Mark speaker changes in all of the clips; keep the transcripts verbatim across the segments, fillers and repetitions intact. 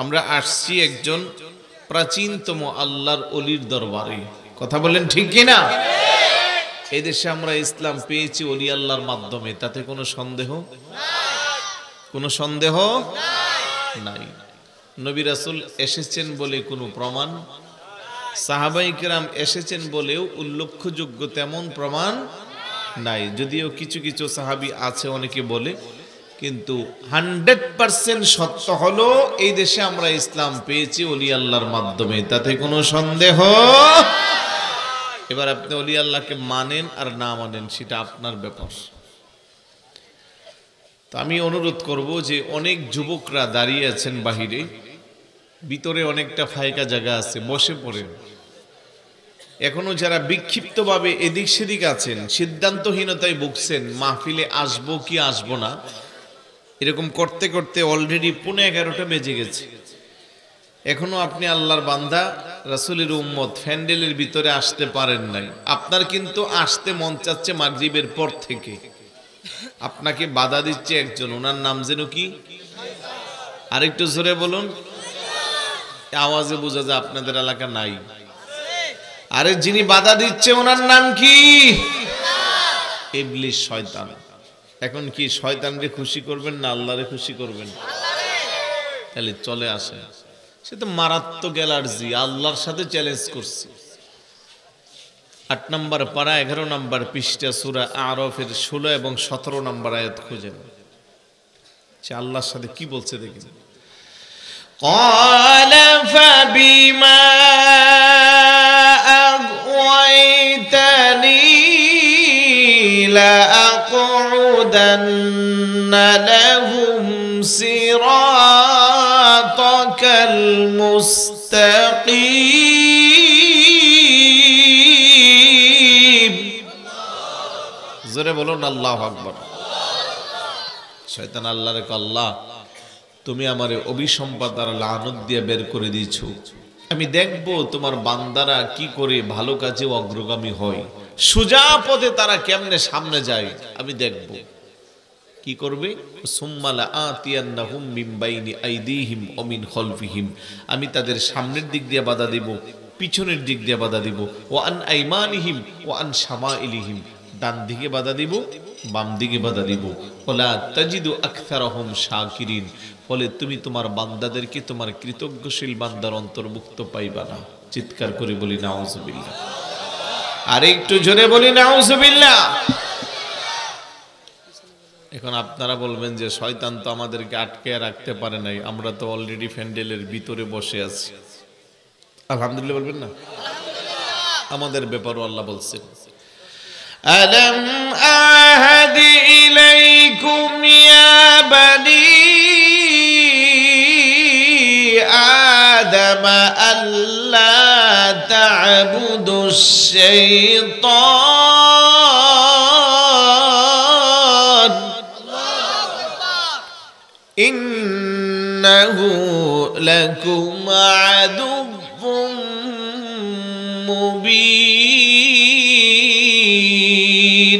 Speaker 1: আমরা আসছি একজন প্রাচীনতম আল্লাহর ওলির দরবারে। কথা বলেন ঠিক কি না? এই দেশে আমরা ইসলাম পেয়েছি ওলি আল্লাহর মাধ্যমে, তাতে কোনো সন্দেহ কোনো সন্দেহ নাই। নবী রাসূল এসেছেন বলে কোনো প্রমাণ, সাহাবায়ে কেরাম এসেছেন বলেও উল্লেখযোগ্য তেমন প্রমাণ নাই। যদিও কিছু কিছু সাহাবী আছে অনেকে বলে, কিন্তু হান্ড্রেড পার্সেন্ট সত্য হলো এই দেশে আমরা ইসলাম পেয়েছি ওলি আল্লাহর মাধ্যমে, তাতে কোনো সন্দেহ। এবার আপনি ওলি আল্লাহকে মানেন আর না মানেন সেটা আপনার ব্যাপার। তো আমি অনুরোধ করব যে অনেক যুবকরা দাঁড়িয়ে আছেন বাহিরে, ভিতরে অনেকটা ফায়কা জায়গা আছে, বসে পড়েন। এখনো যারা বিক্ষিপ্তভাবে এদিক সেদিক আছেন, সিদ্ধান্তহীনতায় ভুগছেন, মাহফিলে আসবো কি আসবো না এরকম করতে করতে অলরেডি পৌনে এগারোটা বেজে গেছে। এখনো আপনি আল্লাহর বান্দা, রাসূলের উম্মত, ফ্যান্ডেলের ভিতরে আসতে পারেন নাই। আপনার কিন্তু আসতে মন চাচ্ছে মাগরিবের পর থেকে। আপনাকে বাধা দিচ্ছে একজন, ওনার নাম যেন কি? আরেকটু জোরে বলুন, আওয়াজে বোঝা যায় আপনাদের এলাকা নাই। আরে যিনি বাধা দিচ্ছে ওনার নাম কি? ইবলিস, শয়তান। এখন কি শয়তানকে খুশি করবেন না আল্লাহরে খুশি করবেন? তাহলে চলে আসে, সে তো মারাত্মক অ্যালার্জি, আল্লাহর সাথে চ্যালেঞ্জ করছে। আট নম্বর পারা এগারো নম্বর পৃষ্ঠা সূরা আরাফের ষোলো এবং সতেরো নম্বর আয়াত খুঁজেন, সে আল্লাহর সাথে কি বলছে দেখেন। قال فبما أغويتني لأقعدن لهم صراطك المستقيم জোরে বলুন আল্লাহু আকবার। শয়তান আল্লাহরে কয়, আল্লাহ তুমি আমারে অভিসম্পাদ আর লানত দিয়ে বের করে দিয়েছো, আমি দেখব তোমার বান্দারা কি করে ভালো কাজে অগ্রগামী হয়, সোজা পথে তারা কেমনে সামনে যায় আমি দেখব। কি করবে? সুম্মালা আতিয়ান্নাহুম মিন বাইনি আইদিহিম ওয়া মিন খালফিহিম, আমি তাদের সামনের দিক দিয়ে বাধা দিব, পিছনের দিক দিয়ে বাধা দিব, ওয়া আন আইমানিহিম ওয়া আন শামাইলিহিম, ডান দিকে বাধা দিব, বাম দিকে বাধা দিব। ওয়ালা তাজিদু আকসারাহুম শাকিরিন, ফলে তুমি তোমার বান্দাদেরকে তোমার কৃতজ্ঞশীল বান্দার অন্তর্ভুক্ত পাইবা না। চিৎকার করে বলি নাউজুবিল্লাহ। আর একটু জোরে বলি নাউজুবিল্লাহ। এখন আপনারা বলবেন যে শয়তান তো আমাদেরকে আটকে রাখতে পারে নাই, আমরা তো অলরেডি ফ্যান্ডেলের ভিতরে বসে আছি। আলহামদুলিল্লাহ বলবেন না? আমাদের ব্যাপারও আল্লাহ বলছেন, আলাম আহাদি ইলাইকুম ইয়া বানি আদম আল্লা তা'বুদুশ শাইতান ইন্নাহু লাকুম আদুউম মুবিন।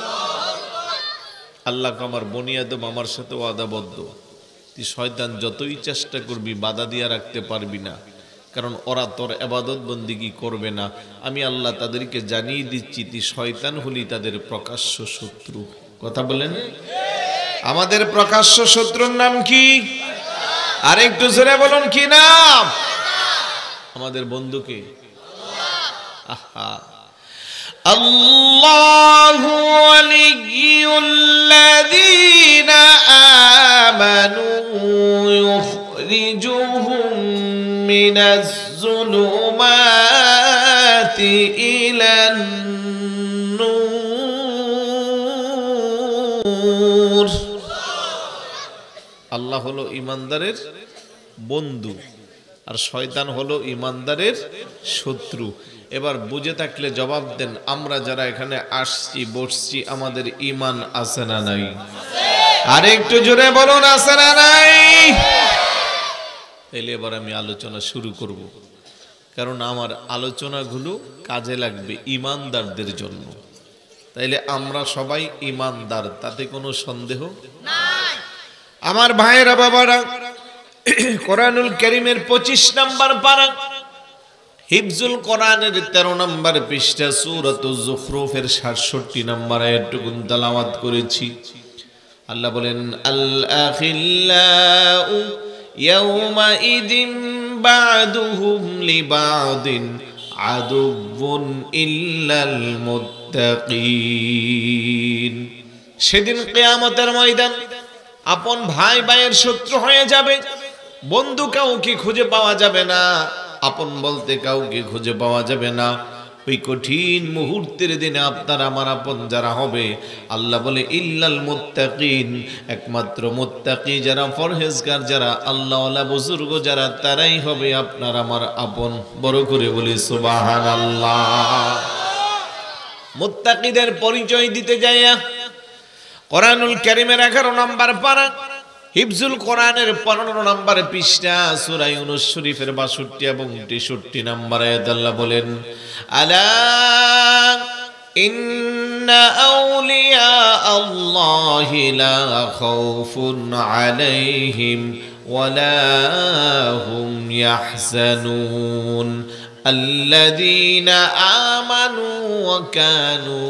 Speaker 1: আল্লাহ আমার বনি আদম আমার সাথে ওয়াদাবদ্ধ, তুই শয়তান যতই চেষ্টা করবি বাধা দিয়া রাখতে পারবি না, কারণ ওরা তোর ইবাদত বন্দেগী করবে না। আমি আল্লাহ তাদেরকে জানিয়ে দিচ্ছি তুই শয়তান হলি তাদের প্রকাশ্য শত্রু। কথা বলেন, আমাদের প্রকাশ্য শত্রুর নাম কি? আরেকটু জোরে বলুন কি নাম? আমাদের বন্ধুকে আহা আল্লাহু ওয়ালিয়ুল্লাযীনা আমানু ইউখরিজুহুম মিনাজ যুলুমাতি ইলান নূর। আল্লাহ হলো ইমানদারের বন্ধু আর শয়তান হলো ইমানদারের শত্রু। এবার বুঝে থাকলে জবাব দেন, আমরা যারা এখানে আসছি বসছি আমাদের ঈমান আছে না নাই? আর একটু জোরে বলুন আছে না নাই? তাইলে এবার আমি আলোচনা শুরু করব, কারণ আমার আলোচনাগুলো কাজে লাগবে ঈমানদারদের জন্য। তাইলে আমরা সবাই ঈমানদার, তাতে কোনো সন্দেহ নাই। আমার ভাইয়েরা বাবারা, কোরআনুল কারীমের পঁচিশ নম্বর পারা, হিফজুল কোরআনের তেরো নম্বর পৃষ্ঠা, সূরাতুজ যুখরুফের সাতষট্টি নম্বর আয়াতটুকু তেলাওয়াত করেছি। আল্লাহ বলেন, আল আখিল্লাউ ইয়াউমাইদিন বা'দুহুম লিবা'দিন আদুউন ইল্লাল মুত্তাকিন। সেদিন কিয়ামতের ময়দান আপন ভাই ভাইয়ের শত্রু হয়ে যাবে, বন্ধু কাউকে খুঁজে পাওয়া যাবে না, আপন বলতে কাউকে খুঁজে পাওয়া যাবে না। ওই কঠিন মুহূর্তের দিনে আপনার আমার আপন যারা হবে, আল্লাহ বলে ইল্লাল মুত্তাকিন, একমাত্র মুত্তাকি যারা, পরহেজগার যারা, আল্লাহওয়ালা বুজুর্গ যারা, তারাই হবে আপনার আমার আপন। বড় করে বলি সুবহানাল্লাহ। মুত্তাকিদের পরিচয় দিতে যাইয়া কোরআনুল কারীমের এগারো নম্বর পারা, হিফজুল কোরআনের পনেরো নম্বর পৃষ্ঠা, সূরা ইউনূস শরীফের বাষট্টি এবং তেষট্টি নম্বর আয়াত আল্লাহ বলেন, আলা ইন্না আউলিয়া আল্লাহি লা খাউফুন আলাইহিম ওয়ালা হুম ইয়াহজানুন আল্লাযীনা আমানু ওয়া কানু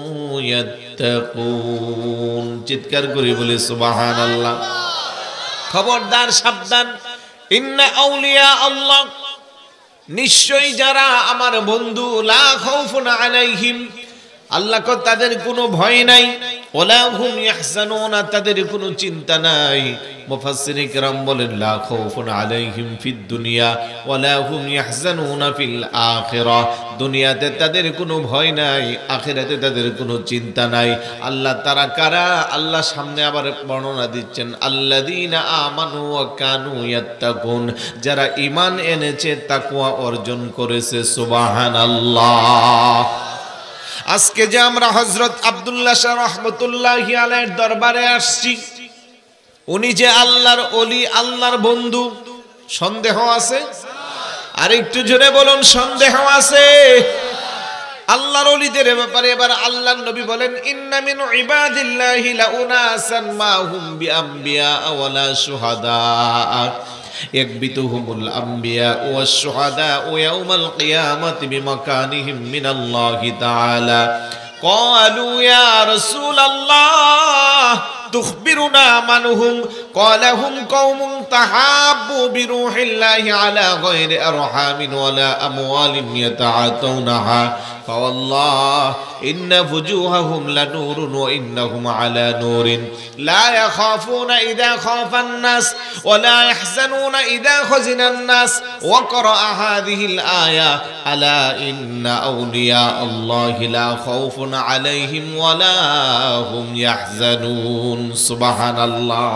Speaker 1: ইয়াত্তাকুন। চিৎকার করে বলে সুবহানাল্লাহ। খবরদার, সাবধান। ইন্না আউলিয়া আল্লাহ, নিশ্চয়ই যারা আমার বন্ধু, লা খাউফুন আলাইহিম, আল্লাহ কো তাদের কোনো ভয় নাই, ওয়ালা হুম ইয়াহজানুন, তাদের কোনো চিন্তা নাই। মুফাসসিরিন কিরাম বলেন, লা খাউফুন আলাইহিম ফিদ দুনিয়া ওয়ালা হুম ইয়াহজানুনা ফিল আখিরাহ, দুনিয়াতে তাদের কোনো ভয় নাই, আখিরাতে তাদের কোনো চিন্তা নাই। আল্লাহ তারা কারা? আল্লাহ সামনে আবার বর্ণনা দিচ্ছেন, আল্লাযীনা আমানু ওয়া কানু ইয়াত্তাকুন, যারা ঈমান এনেছে, তাকওয়া অর্জন করেছে। সুবহানাল্লাহ। আজকে যে আমরা হযরত আব্দুল্লাহ শাহ রাহমাতুল্লাহি আলাইহির দরবারে আসছি, উনি যে আল্লাহর ওলি, আল্লাহর বন্ধু, সন্দেহ আছে? আর একটু জোরে বলুন, সন্দেহ আছে? আল্লাহর ওলিদের ব্যাপারে এবার আল্লাহর নবী বলেন, ইন্না মিন ইবাদিল্লাহি লাউনাসান মা হুম বিআম্বিয়া ওয়ালা শুহাদা ইয়াকবিতুহুমুল আম্বিয়া ওয়াশ শুহাদা ইয়াউমাল কিয়ামাতি বিমাকানিহিম মিনাল্লাহি তাআলা। ক্বালু ইয়া রাসূলাল্লাহ তুখবিরুনা মানহুম, ক্বালা হুম কওমুন তাহাব্বু বিরূহিল্লাহি আলা গায়রি আরহামিন ওয়ালা আমওয়ালিন ইয়াতাআতাউনাহা فوالله إن وجوههم لنور وإنهم على نور لا يخافون إذا خاف الناس ولا يحزنون إذا خزن الناس وقرأ هذه الآية ألا إن أولياء الله لا خوف عليهم ولا هم يحزنون سبحان الله.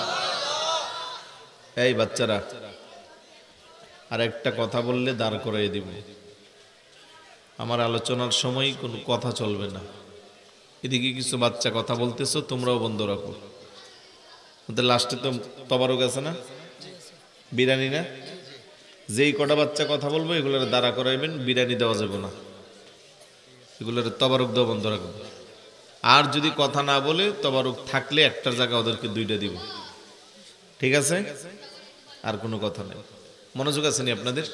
Speaker 1: এই বাচ্চারা, আর একটা কথা বললে দাঁড় করাই দিব। আমার আলোচনার সময় কোনো কথা চলবে না। এদিকে কিছু বাচ্চা কথা বলতেছো, তোমরাও বন্ধ রাখো। ওদের লাস্টে তো তবারক আছে না, বিরিয়ানি না? যেই কটা বাচ্চা কথা বলবো এগুলোর দাঁড়া করাইবেন, বিরিয়ানি দেওয়া যাবে না, এগুলোর তবারক দেওয়া বন্ধ রাখবো। আর যদি কথা না বলে, তবারক থাকলে একটার জায়গা ওদেরকে দুইটা দিব, ঠিক আছে? আর কোনো কথা নেই। মনোযোগ আছে নি আপনাদের?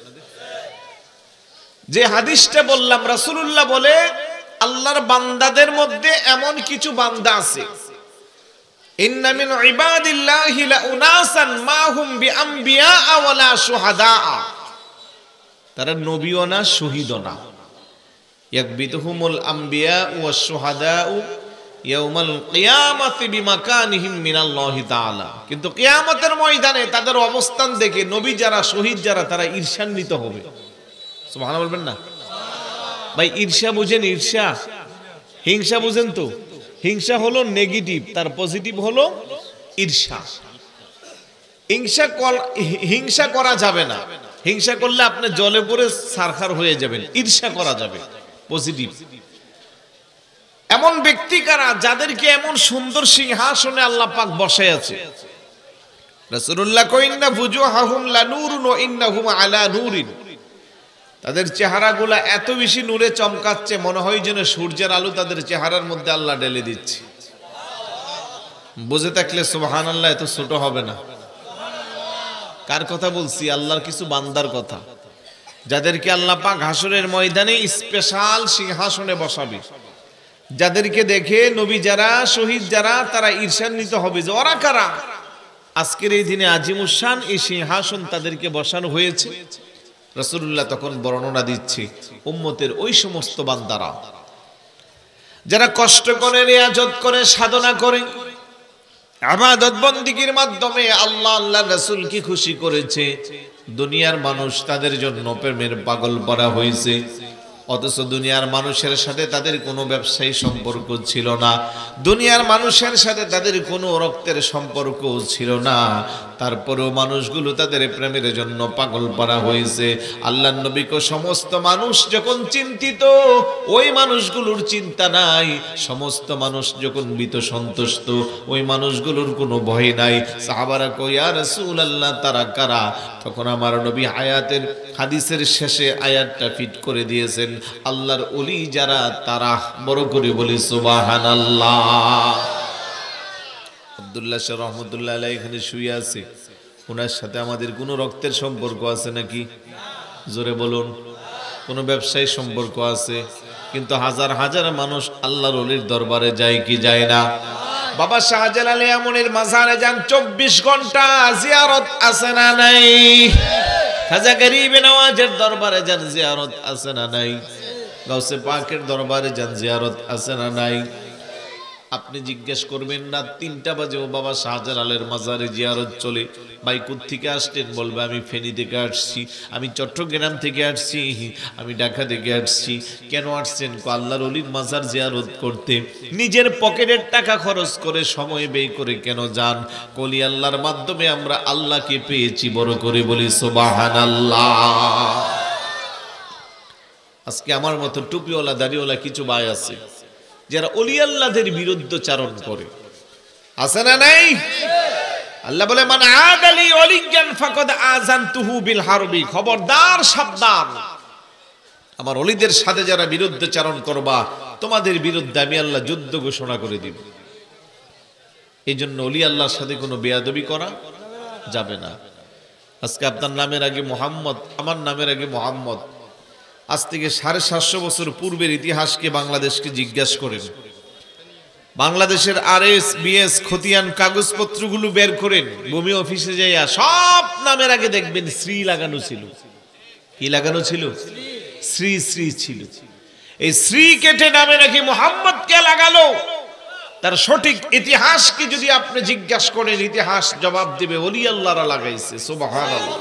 Speaker 1: যে হাদিসটা বললাম, রাসূলুল্লাহ বলে আল্লাহর বান্দাদের মধ্যে এমন কিছু বান্দা আছে, ইন্না মিন ইবাদিল্লাহি লাউনাসান মা হুম বিআম্বিয়া ওয়ালা শুহাদা, তারা নবীও না, শহীদও না। ইয়াকবিতুহুমুল আম্বিয়া ওয়াশ শুহাদা ইয়াউমাল কিয়ামাতি বিমাকানিহিম মিনাল্লাহি তাআলা, কিন্তু কিয়ামতের ময়দানে তাদের অবস্থান দেখে নবী যারা, শহীদ যারা, তারা ঈর্ষান্বিত হবে। সুবহানাল্লাহ বলবেন না ভাই? ঈর্ষা বুঝেন? ঈর্ষা, হিংসা বুঝেন তো? হিংসা হলো নেগেটিভ, তার পজিটিভ হলো ঈর্ষা। হিংসা হিংসা করা যাবে না, হিংসা করলে আপনি জলে পড়ে সারখার হয়ে যাবেন। ঈর্ষা করা যাবে, পজিটিভ। এমন ব্যক্তি কারা যাদেরকে এমন সুন্দর সিংহাসনে আল্লাহ পাক বসায় আছে? রাসূলুল্লাহ কইনা, ইন্না ফুজুহাহুম লানুরুন ওয়া ইন্নাহুম আলা নূরিন, তাদের চেহারাগুলা এত বেশি নূরে চমকাচ্ছে, মনে হয় যেন সূর্যের আলো তাদের চেহারার মধ্যে আল্লাহ ঢেলে দিচ্ছে। বুঝে থাকলে সুবহানাল্লাহ, এত ছোট হবে না। কার কথা বলছি? আল্লাহর কিছু বান্দার কথা, যাদেরকে আল্লাহ পাক হাসরের ময়দানে স্পেশাল সিংহাসনে বসাবে, যাদেরকে দেখে নবী যারা, শহীদ যারা, তারা ঈর্ষান্বিত হবে যে ওরা কারা। আজকের এই দিনে আজিমুশান এই সিংহাসন তাদেরকে বসানো হয়েছে। রাসূলুল্লাহ তখন বর্ণনা দিচ্ছে উম্মতের ওই সমস্ত বান্দারা যারা কষ্ট করে, রিয়াজত করে, সাধনা করে, ইবাদত বন্দেগীর মাধ্যমে আল্লাহ আল্লাহ রাসূলকে খুশি করেছে। দুনিয়ার মানুষ তাদের জন্য প্রেমের পাগল করা হয়েছে, অথচ দুনিয়ার মানুষের সাথে তাদের কোনো ব্যবসায়ী সম্পর্ক ছিল না, দুনিয়ার মানুষের সাথে তাদের কোনো রক্তের সম্পর্ক ছিল না। তারপরেও মানুষগুলো তাদের প্রেমের জন্য পাগল করা হয়েছে। আল্লাহর নবীকে সমস্ত মানুষ যখন চিন্তিত, ওই মানুষগুলোর চিন্তা নাই। সমস্ত মানুষ যখন ভীত সন্তুষ্ট, ওই মানুষগুলোর কোনো ভয় নাই। সাহাবারা কয়, ইয়া রাসূলুল্লাহ, তারা কারা? তখন আমার নবী হায়াতের হাদিসের শেষে আয়াতটা ফিট করে দিয়েছেন, আল্লাহর ওলি যারা তারা। বড় করে বলি সুবহানাল্লাহ। আব্দুল্লাহ শাহ রহমতুল্লাহ আলাইহি এখানে শুয়ে আছে, ওনার সাথে আমাদের কোনো রক্তের সম্পর্ক আছে নাকি? জোরে বলুন। কোনো ব্যবসায়ী সম্পর্ক আছে, কিন্তু হাজার হাজার মানুষ আল্লাহর ওলির দরবারে যায় কি যায় না? বাবা শাহজালাল এমনের মাজারে যান, চব্বিশ ঘন্টা জিয়ারত আছে না নাই? খাজা গরিবে নওয়াজের দরবারে যান, জিয়ারত আছে না নাই? গাউসে পাকের দরবারে যান, জিয়ারত আছে না নাই? আপনি জিজ্ঞেস করবেন না তিনটা বাজে ও বাবা শাহজালালের মাজারে জিয়ারত চলে, ভাই কোত্থেকে আসতেন? বলবে আমি ফেনী থেকে আসছি, আমি চট্টগ্রাম থেকে আসছি, আমি ঢাকা থেকে আসছি। কেন আসছেন? আল্লাহর ওলির মাজার জিয়ারত করতে। নিজের পকেটের টাকা খরচ করে, সময় ব্যয় করে কেন যান? কলি আল্লাহর মাধ্যমে আমরা আল্লাহকে পেয়েছি। বড় করে বলি সুবহানাল্লাহ। আজকে আমার মতো টুপিওয়ালা দাড়িওয়ালা কিছু ভাই আছে যারা ওলি আল্লাহদের বিরুদ্ধচারণ করে, আছে না নাই? আল্লাহ বলে, মান আদালি ওলিয়ান ফাকাদ আযানতুহু বিল হারবি। খবরদার, সাবধান, আমার ওলিদের সাথে যারা বিরুদ্ধচারণ করবা, তোমাদের বিরুদ্ধে আমি আল্লাহ যুদ্ধ ঘোষণা করে দিব। এই জন্য ওলি আল্লাহর সাথে কোনো বেয়াদবি করা যাবে না। আজকে আপনার নামের আগে মোহাম্মদ, আমার নামের আগে মোহাম্মদ। আজ থেকে সাড়ে সাতশো বছর পূর্বের ইতিহাসকে বাংলাদেশকে জিজ্ঞাসা করেন। বাংলাদেশের আর এস বিএস খতিয়ান কাগজপত্রগুলো বের করেন, ভূমি অফিসে যাইয়া সব নামের আগে দেখবেন শ্রী লাগানো ছিল। কি লাগানো ছিল? শ্রী শ্রী ছিল। এই শ্রী কেটে নামে নাকি মোহাম্মদ কে লাগালো? তার সঠিক ইতিহাসকে যদি আপনি জিজ্ঞাসা করেন, ইতিহাস জবাব দিবে ওলি আল্লাহরা লাগাইছে। সুবহানাল্লাহ।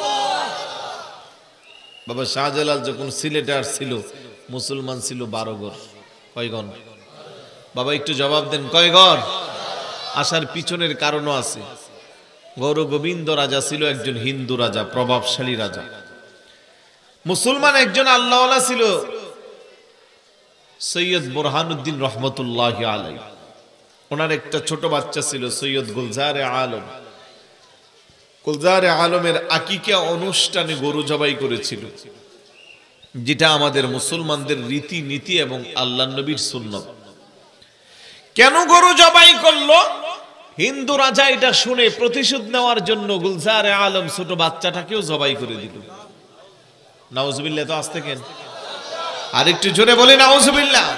Speaker 1: বাবা শাহজালাল যখন সিলেটে আসছিল, মুসলমান ছিল বারো ঘর। কয়গণ? বাবা একটু জবাব দেন, কয় ঘর? আসার পিছনের কারণও আছে। গৌর গোবিন্দ রাজা ছিল একজন হিন্দু রাজা, প্রভাবশালী রাজা। মুসলমান একজন আল্লাহওয়ালা ছিল, সৈয়দ বুরহানুদ্দিন রহমতুল্লাহি আলাইহি। ওনার একটা ছোট বাচ্চা ছিল সৈয়দ গুলজারে আলম। গুলজারে আলমের আকিকা অনুষ্ঠানে গরু জবাই করেছিল, যেটা আমাদের মুসলমানদের রীতি নীতি এবং আল্লাহর নবীর সুন্নত। কেন গরু জবাই করলো? হিন্দু রাজা এটা শুনে প্রতিশোধ নেওয়ার জন্য গুলজারে আলম ছোট বাচ্চাটাকেও জবাই করে দিল। নাউজুবিল্লাহ। তো আজ থেকে আরেকটু জোরে বলে নাউজুবিল্লাহ।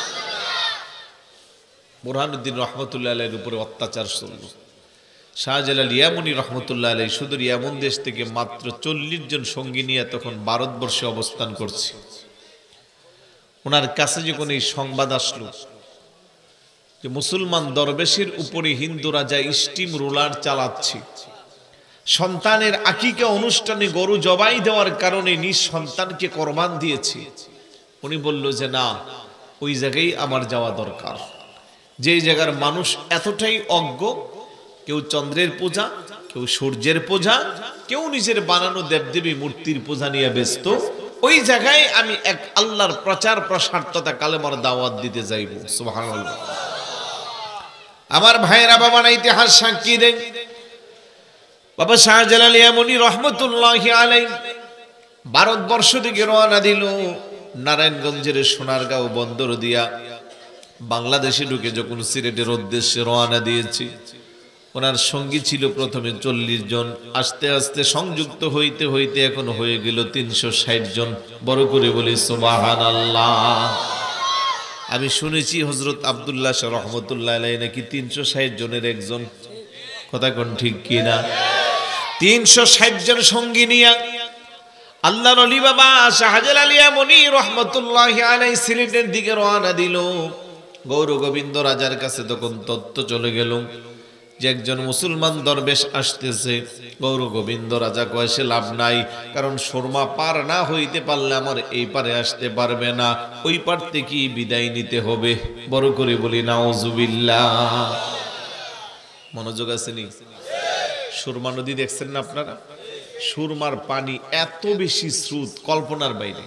Speaker 1: বুরহানুদ্দিন রহমতুল্লাহ আলাইহির উপরে অত্যাচার চলল। শাহজালাল ইয়ামনি রহমতুল্লাহ আলাইহি সুদূর ইয়ামন দেশ থেকে মাত্র চল্লিশ জন সঙ্গী নিয়ে তখন ভারতবর্ষে অবস্থান করছে। ওনার কাছে যখন এই সংবাদ আসলো যে মুসলমান দরবেশের উপরে হিন্দু রাজা স্টিম রোলার চালাচ্ছে, সন্তানের আকিকা অনুষ্ঠানে গরু জবাই দেওয়ার কারণে নিজ সন্তানকে কোরবান দিয়েছে, উনি বলল যে না, ওই জায়গায় আমার যাওয়া দরকার। যে জায়গার মানুষ এতটাই অজ্ঞ, কেউ চন্দ্রের পূজা, কেউ সূর্যের পূজা, কেউ নিজের বানানো দেবদেবী মূর্তির পূজা নিয়ে ব্যস্ত, ওই জায়গায় আমি এক আল্লাহর প্রচার প্রসার তথা কালেমার দাওয়াত দিতে যাইব। সুবহানাল্লাহ। আমার ভাইয়েরা, বাবা না ইতিহাস সাক্ষী দেন, বাবা শাহজালাল ইয়ামনি রহমতুল্লাহি আলাইহি ভারতবর্ষ থেকে রওনা দিল। নারায়ণগঞ্জের সোনারগাঁও বন্দর দিয়া বাংলাদেশে ঢুকে যখন সিলেটের উদ্দেশ্যে রওনা দিয়েছি, ওনার সঙ্গী ছিল প্রথমে চল্লিশ জন, আস্তে আস্তে সংযুক্ত হইতে হইতে এখন হয়ে গেল তিনশো ষাট জন। বড় করে বলি সুবহানাল্লাহ। আমি শুনেছি হযরত আব্দুল্লাহ শাহ রহমতুল্লাহ আলাইহি নাকি তিনশো ষাট জনের একজন। কথা কোন ঠিক কিনা? তিনশো ষাট জন সঙ্গী নিয়ে আল্লাহর ওলি বাবা শাহজালাল আলিয়া মনি রহমতুল্লাহি আলাইহি সিলেটের দিকে রওনা দিল। গৌর গোবিন্দ রাজার কাছে তখন তথ্য চলে গেল যে একজন মুসলমান দরবেশ আসতেছে। গৌর গোবিন্দ রাজা কয় সে লাভ নাই, কারণ সুরমা পার না হইতে পারলে আমার এই পারে আসতে পারবে না, ওই পার থেকে বিদায় নিতে হবে। বড় করে বলি নাউজুবিল্লাহ। মনোযোগ আসেনি? সুরমা নদী দেখছেন না আপনারা? সুরমার পানি এত বেশি স্রোত, কল্পনার বাইরে।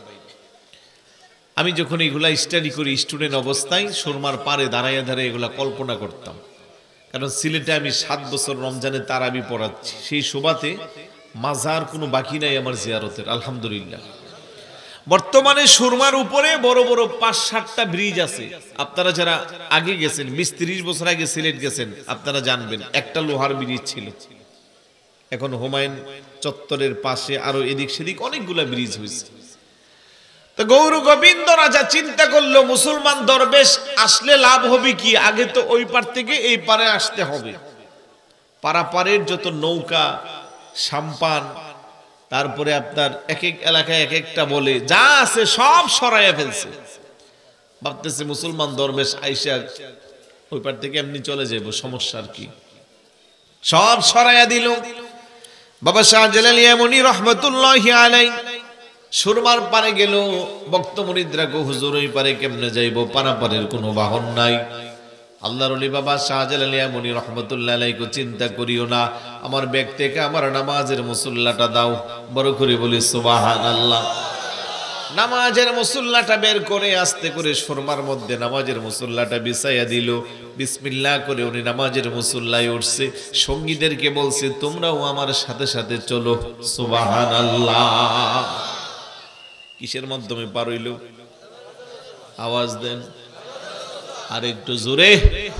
Speaker 1: আমি যখন এগুলা স্টাডি করি স্টুডেন্ট অবস্থায়, সুরমার পারে দাঁড়াইয়া দাঁড়ায় এগুলা কল্পনা করতাম। কারণ সিলেটে আমি সাত বছর রমজানে তারাবি পড়াচ্ছি, সেই শোভাতে মাজার কোনো বাকি নাই আমার জিয়ারতের, আলহামদুলিল্লাহ। বর্তমানে সুরমার উপরে বড় বড় পাঁচ সাতটা ব্রিজ আছে। আপনারা যারা আগে গেছেন, বিশ ত্রিশ বছর আগে সিলেট গেছেন, আপনারা জানবেন একটা লোহার ব্রিজ ছিল। এখন হুমায়ুন চত্বরের পাশে আরো এদিক সেদিক অনেকগুলা ব্রিজ হয়েছে। তো গৌর গোবিন্দ রাজা চিন্তা করলো মুসলমান দরবেশ আসলে লাভ হবে কি, আগে তো ওই পার থেকে এই পারে আসতে হবে। পারাপারের যত নৌকা, সাম্পান, তারপরে আপনার এক এক এলাকায় এক একটা বলে যা আছে সব সরাইয়া ফেলছে। ভাবতেছে মুসলমান দরবেশ আইসা ওই পার থেকে এমনি চলে যাবো, সমস্যার কি? সব সরাইয়া দিল। বাবা শাহজালাল আলিয়া মনি রহমতুল্লাহি আলাইহি সুরমার পারে গেল। ভক্ত মুরিদরা গো হুজুর ওই পারে কেমনে যাইবো, পারাপারের কোনো বাহন নাই। আল্লাহর ওলি বাবা শাহজালাল আলিয়া মনি রহমতুল্লাহ আলাইহি চিন্তা করিও না, আমার ব্যাগ থেকে আমার নামাজের মুসল্লাটা দাও। বড় করে বলি সুবহানাল্লাহ। নামাজের মুসল্লাটা বের করে আস্তে করে সুরমার মধ্যে নামাজের মুসল্লাটা বিছাইয়া দিল। বিসমিল্লাহ করে উনি নামাজের মুসল্লায় উঠছে। সঙ্গীদেরকে বলছে তোমরাও আমার সাথে সাথে চলো। সুবহানাল্লাহ। কিসের মাধ্যমে পার হইল? আওয়াজ দেন আর একটু জোরে।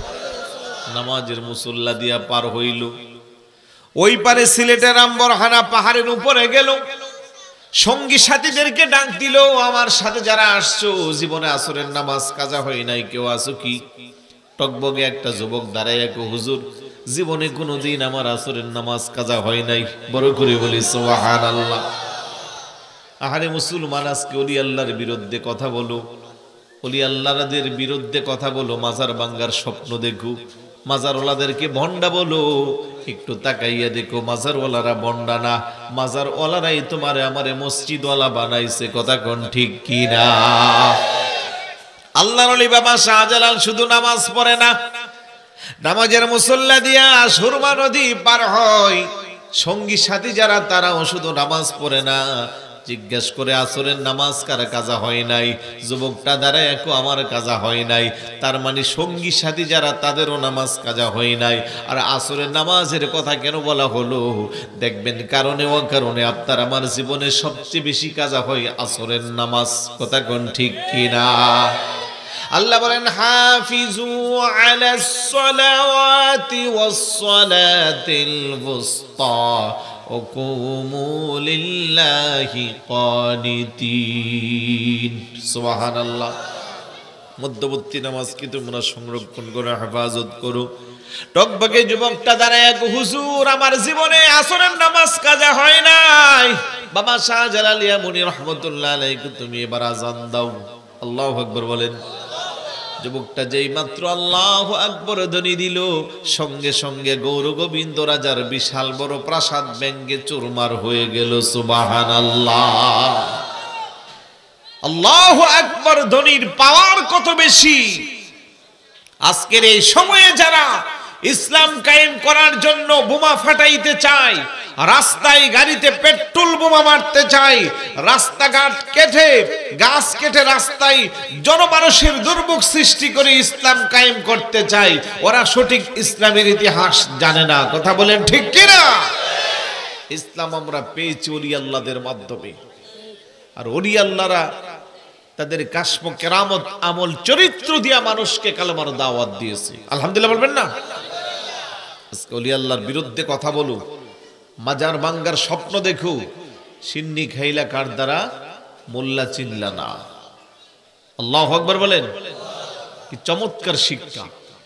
Speaker 1: নামাজের মুসল্লা দিয়া পার হইল। ওই পারে সিলেটের আম্বরহানা পাহাড়ের উপরে গেল। সঙ্গী সাথীদেরকে ডাক দিল, আমার সাথে যারা আসছো জীবনে আসরের নামাজ কাজা হয় নাই, কেউ আসো কি? টকবগে একটা যুবক দাঁড়াইয়া কো হুজুর জীবনে কোনোদিন আমার আসরের নামাজ কাজা হয় নাই। বড় করে বলি সুবহানাল্লাহ। আহারে মুসলমান, আজকে ওলি আল্লাহর বিরুদ্ধে কথা বলো, ওলি আল্লাহদের বিরুদ্ধে কথা বলো, মাজার ভাঙ্গার স্বপ্ন দেখো, মাজারওয়ালাদেরকে ভন্ডা বলো। একটু তাকাইয়া দেখো মাজারওয়ালারা ভন্ডা না, মাজারওয়ালারাই তোমারে আমারে মসজিদওয়ালা বানাইছে। কথা কোন ঠিক কিনা? আল্লাহর ওলি বাবা শাহজালাল শুধু নামাজ পড়ে না, নামাজের মুসল্লা দিয়া সুরমা নদী পার হয়। সঙ্গী সাথী যারা তারাও শুধু নামাজ পড়ে না, জিজ্ঞেস করে আসরের নামাজ কার কাজা হয় নাই? যুবকটা দাঁড়ায় একো আমার কাজা হয় নাই। তার মানে সঙ্গী সাথী যারা তাদেরও নামাজ কাজা হয় নাই। আর আসরের নামাজের কথা কেন বলা হলো দেখবেন, কারণে ও কারণে আপনার আমার জীবনে সবচেয়ে বেশি কাজা হয় আসরের নামাজ। কথা কোন ঠিক কিনা? আল্লাহ বলেন হাফিজু আলাস সালাওয়াতি ওয়াস সালাতিল বুসতা ওয়া কুমু লিল্লাহি কানিতিন। সুবহানাল্লাহ। মধ্যবর্তী নামাজকে তোমরা সংরক্ষণ করো, হেফাজত করো। টকবগে যুবকটা দাঁড়ায় হুজুর আমার জীবনে আসরের নামাজ কাজা হয় নাই। বাবা শাহজালাল আলিয়া মনি রহমতুল্লাহ আলাইহি তুমি এবার আযান দাও। আল্লাহু আকবার বলেন। যুবকটা যেই মাত্র আল্লাহু আকবার ধ্বনি দিল, সঙ্গে সঙ্গে গৌর গোবিন্দ রাজার বিশাল বড় প্রাসাদ ব্যঙ্গে চুরমার হয়ে গেল। সুবহানাল্লাহ। আল্লাহু আকবার ধ্বনির পাওয়ার কত বেশি! আজকের এই সময়ে যারা ইসলাম কায়েম করার জন্য বোমা ফাটাইতে চায়, রাস্তায় গাড়িতে পেট্রোল বোমা মারতে চায়, রাস্তাঘাট কেটে গাছ কেটে রাস্তায় জনমানুষের দুর্ভোগ সৃষ্টি করে ইসলাম কায়েম করতে চায়, ওরা সঠিক ইসলামের ইতিহাস জানে না। কথা বলেন ঠিক কিনা? ইসলাম আমরা পেয়েছি ওলি আল্লাহদের মাধ্যমে। আর ওলি আল্লাহরা তাদের কাশম কেরামত আমল চরিত্র দিয়া মানুষকে কালেমার দাওয়াত দিয়েছে। আলহামদুলিল্লাহ বলবেন না? আজকে ওলি আল্লাহর বিরুদ্ধে কথা বলো, মাজার ভাঙ্গার স্বপ্ন দেখো, সিন্নি খাইলা কার দ্বারা, মোল্লা চিল্লা না। আল্লাহু আকবার বলেন। কি চমৎকার শিক্ষা।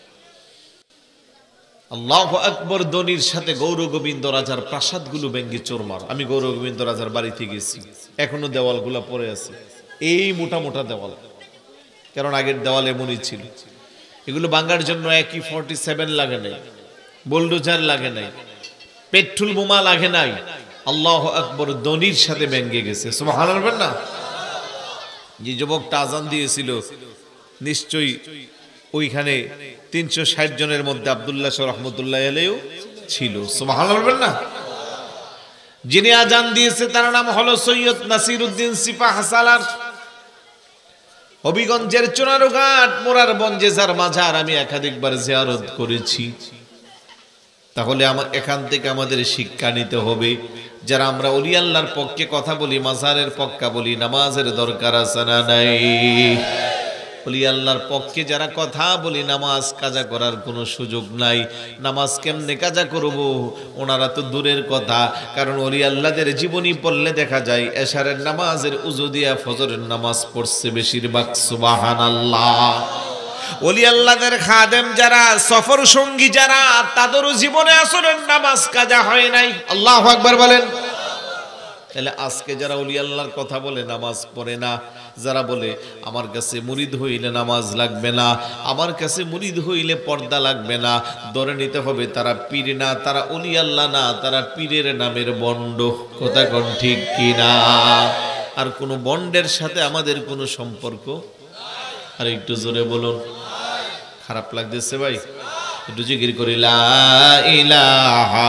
Speaker 1: আল্লাহু আকবার ধ্বনির সাথে গৌর গোবিন্দ রাজার প্রাসাদগুলো ভেঙ্গে চোরমার। আমি গৌর গোবিন্দ রাজার বাড়িতে গেছি, এখনো দেওয়ালগুলো পড়ে আছে, এই মোটা মোটা দেওয়াল, কারণ আগের দেওয়াল এমনই ছিল। এগুলো ভাঙার জন্য একই ফর্টি সেভেন লাগে নাই, বুলডোজার লাগে নাই, পেট্রোল বোমা লাগে নাই। আল্লাহু আকবার ধ্বনির সাথে ভেঙ্গে গেছে। সুবহানাল্লাহ বলবেন না? যে যুবকটা আজান দিয়েছিল নিশ্চয়ই ওইখানে তিনশো ষাট জনের মধ্যে আব্দুল্লাহ শাহ রহমতুল্লাহ আলাইহিও ছিল। সুবহানাল্লাহ বলবেন না? যিনি আজান দিয়েছে তার নাম হলো সৈয়দ নাসিরউদ্দিন সিপাহ সালার। হবিগঞ্জের চুনারুঘাট মোরার বঞ্জে যার মাজার আমি একাধিকবার জিয়ারত করেছি। তাহলে আমার এখান থেকে আমাদের শিক্ষা নিতে হবে, যারা আমরা ওলি আল্লাহর পক্ষে কথা বলি, মাজারের পক্ষে বলি, নামাজের দরকার আছে না নাই? ওলি আল্লাহর পক্ষে যারা কথা বলি, নামাজ কাজা করার কোনো সুযোগ নাই। নামাজ কেমনে কাজা করব? ওনারা তো দূরের কথা, কারণ ওলি আল্লাহদের জীবনী পড়লে দেখা যায় এশারের নামাজের উজু দিয়া ফজরের নামাজ পড়ছে বেশিরভাগ। সুবহানাল্লাহ। ওলি আল্লাহদের খাদেম যারা, সফর সঙ্গী যারা, তাদেরও জীবনে আসরের নামাজ কাজা হয় নাই। আল্লাহু আকবার বলেন। তাহলে আজকে যারা ওলি আল্লাহর কথা বলে নামাজ পড়ে না, যারা বলে আমার কাছে মুরিদ হইলে নামাজ লাগবে না, আমার কাছে মুরিদ হইলে পর্দা লাগবে না, ধরে নিতে হবে তারা পীর না, তারা ওলি আল্লাহ না, তারা পীরের নামের বন্ড। কথা কোন ঠিক কিনা? আর কোন বন্ডের সাথে আমাদের কোনো সম্পর্ক। আর একটু জোরে বলুন। খারাপ লাগতেছে ভাই? একটু জিকির করি, লা ইলাহা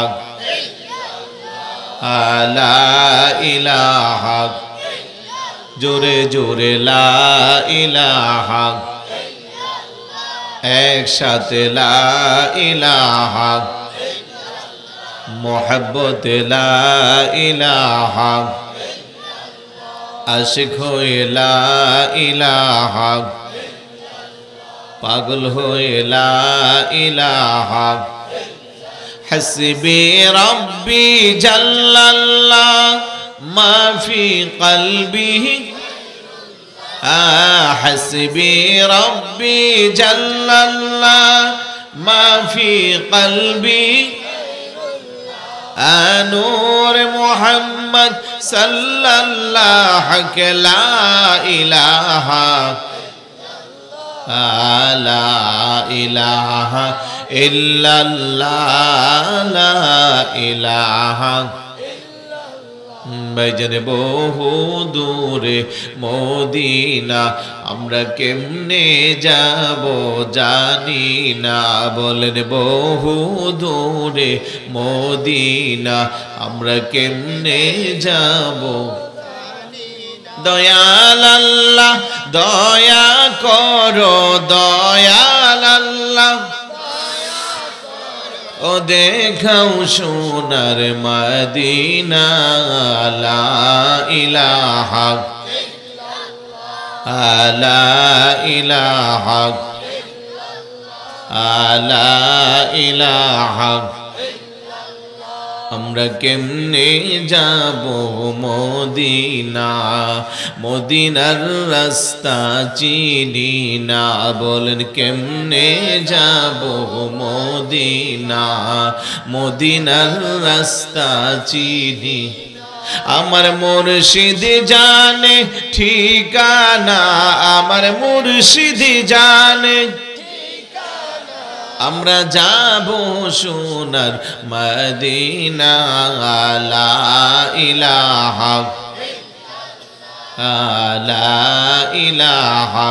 Speaker 1: লা ইলাহা, জোরে জোরে লা ইলাহা, একসাথে লা ইলাহা, মোহাব্বত লা ইলাহা, আশিক হয়ে লা ইলাহা, পাগল হয়ে লা ইলাহা, হাসবি রব্বি জাল্লাল্লাহ মা ফি কলবি, হাসবি রব্বি জাল্লাল্লাহ মা ফি কলবি, নূর মুহাম্মদ সাল্লাল্লাহু লা ইলাহা লা ইলাহা ইল্লাল্লাহ, লা ইলাহা। ভাইজান বহু দূরে মদিনা, আমরা কেমনে যাব জানি না। বলেন বহু দূরে মদিনা, আমরা কেমনে যাব? দয়াল আল্লাহ দয়া করো, দয়াল আল্লাহ ও দেখাও সোনার মদিনা, লা ইলাহা লা ইলাহা লা ইলাহা। আমরা কেমনে যাব মদিনা, মদিনার রাস্তা চিনি না। বলেন কেমনে যাব মদিনা, মদিনার রাস্তা চিনি। আমার মুর্শিদ জানে ঠিকানা, আমার মুর্শিদ জানে, আমরা যাব সোনার মদিনা, লা ইলাহা লা ইলাহা।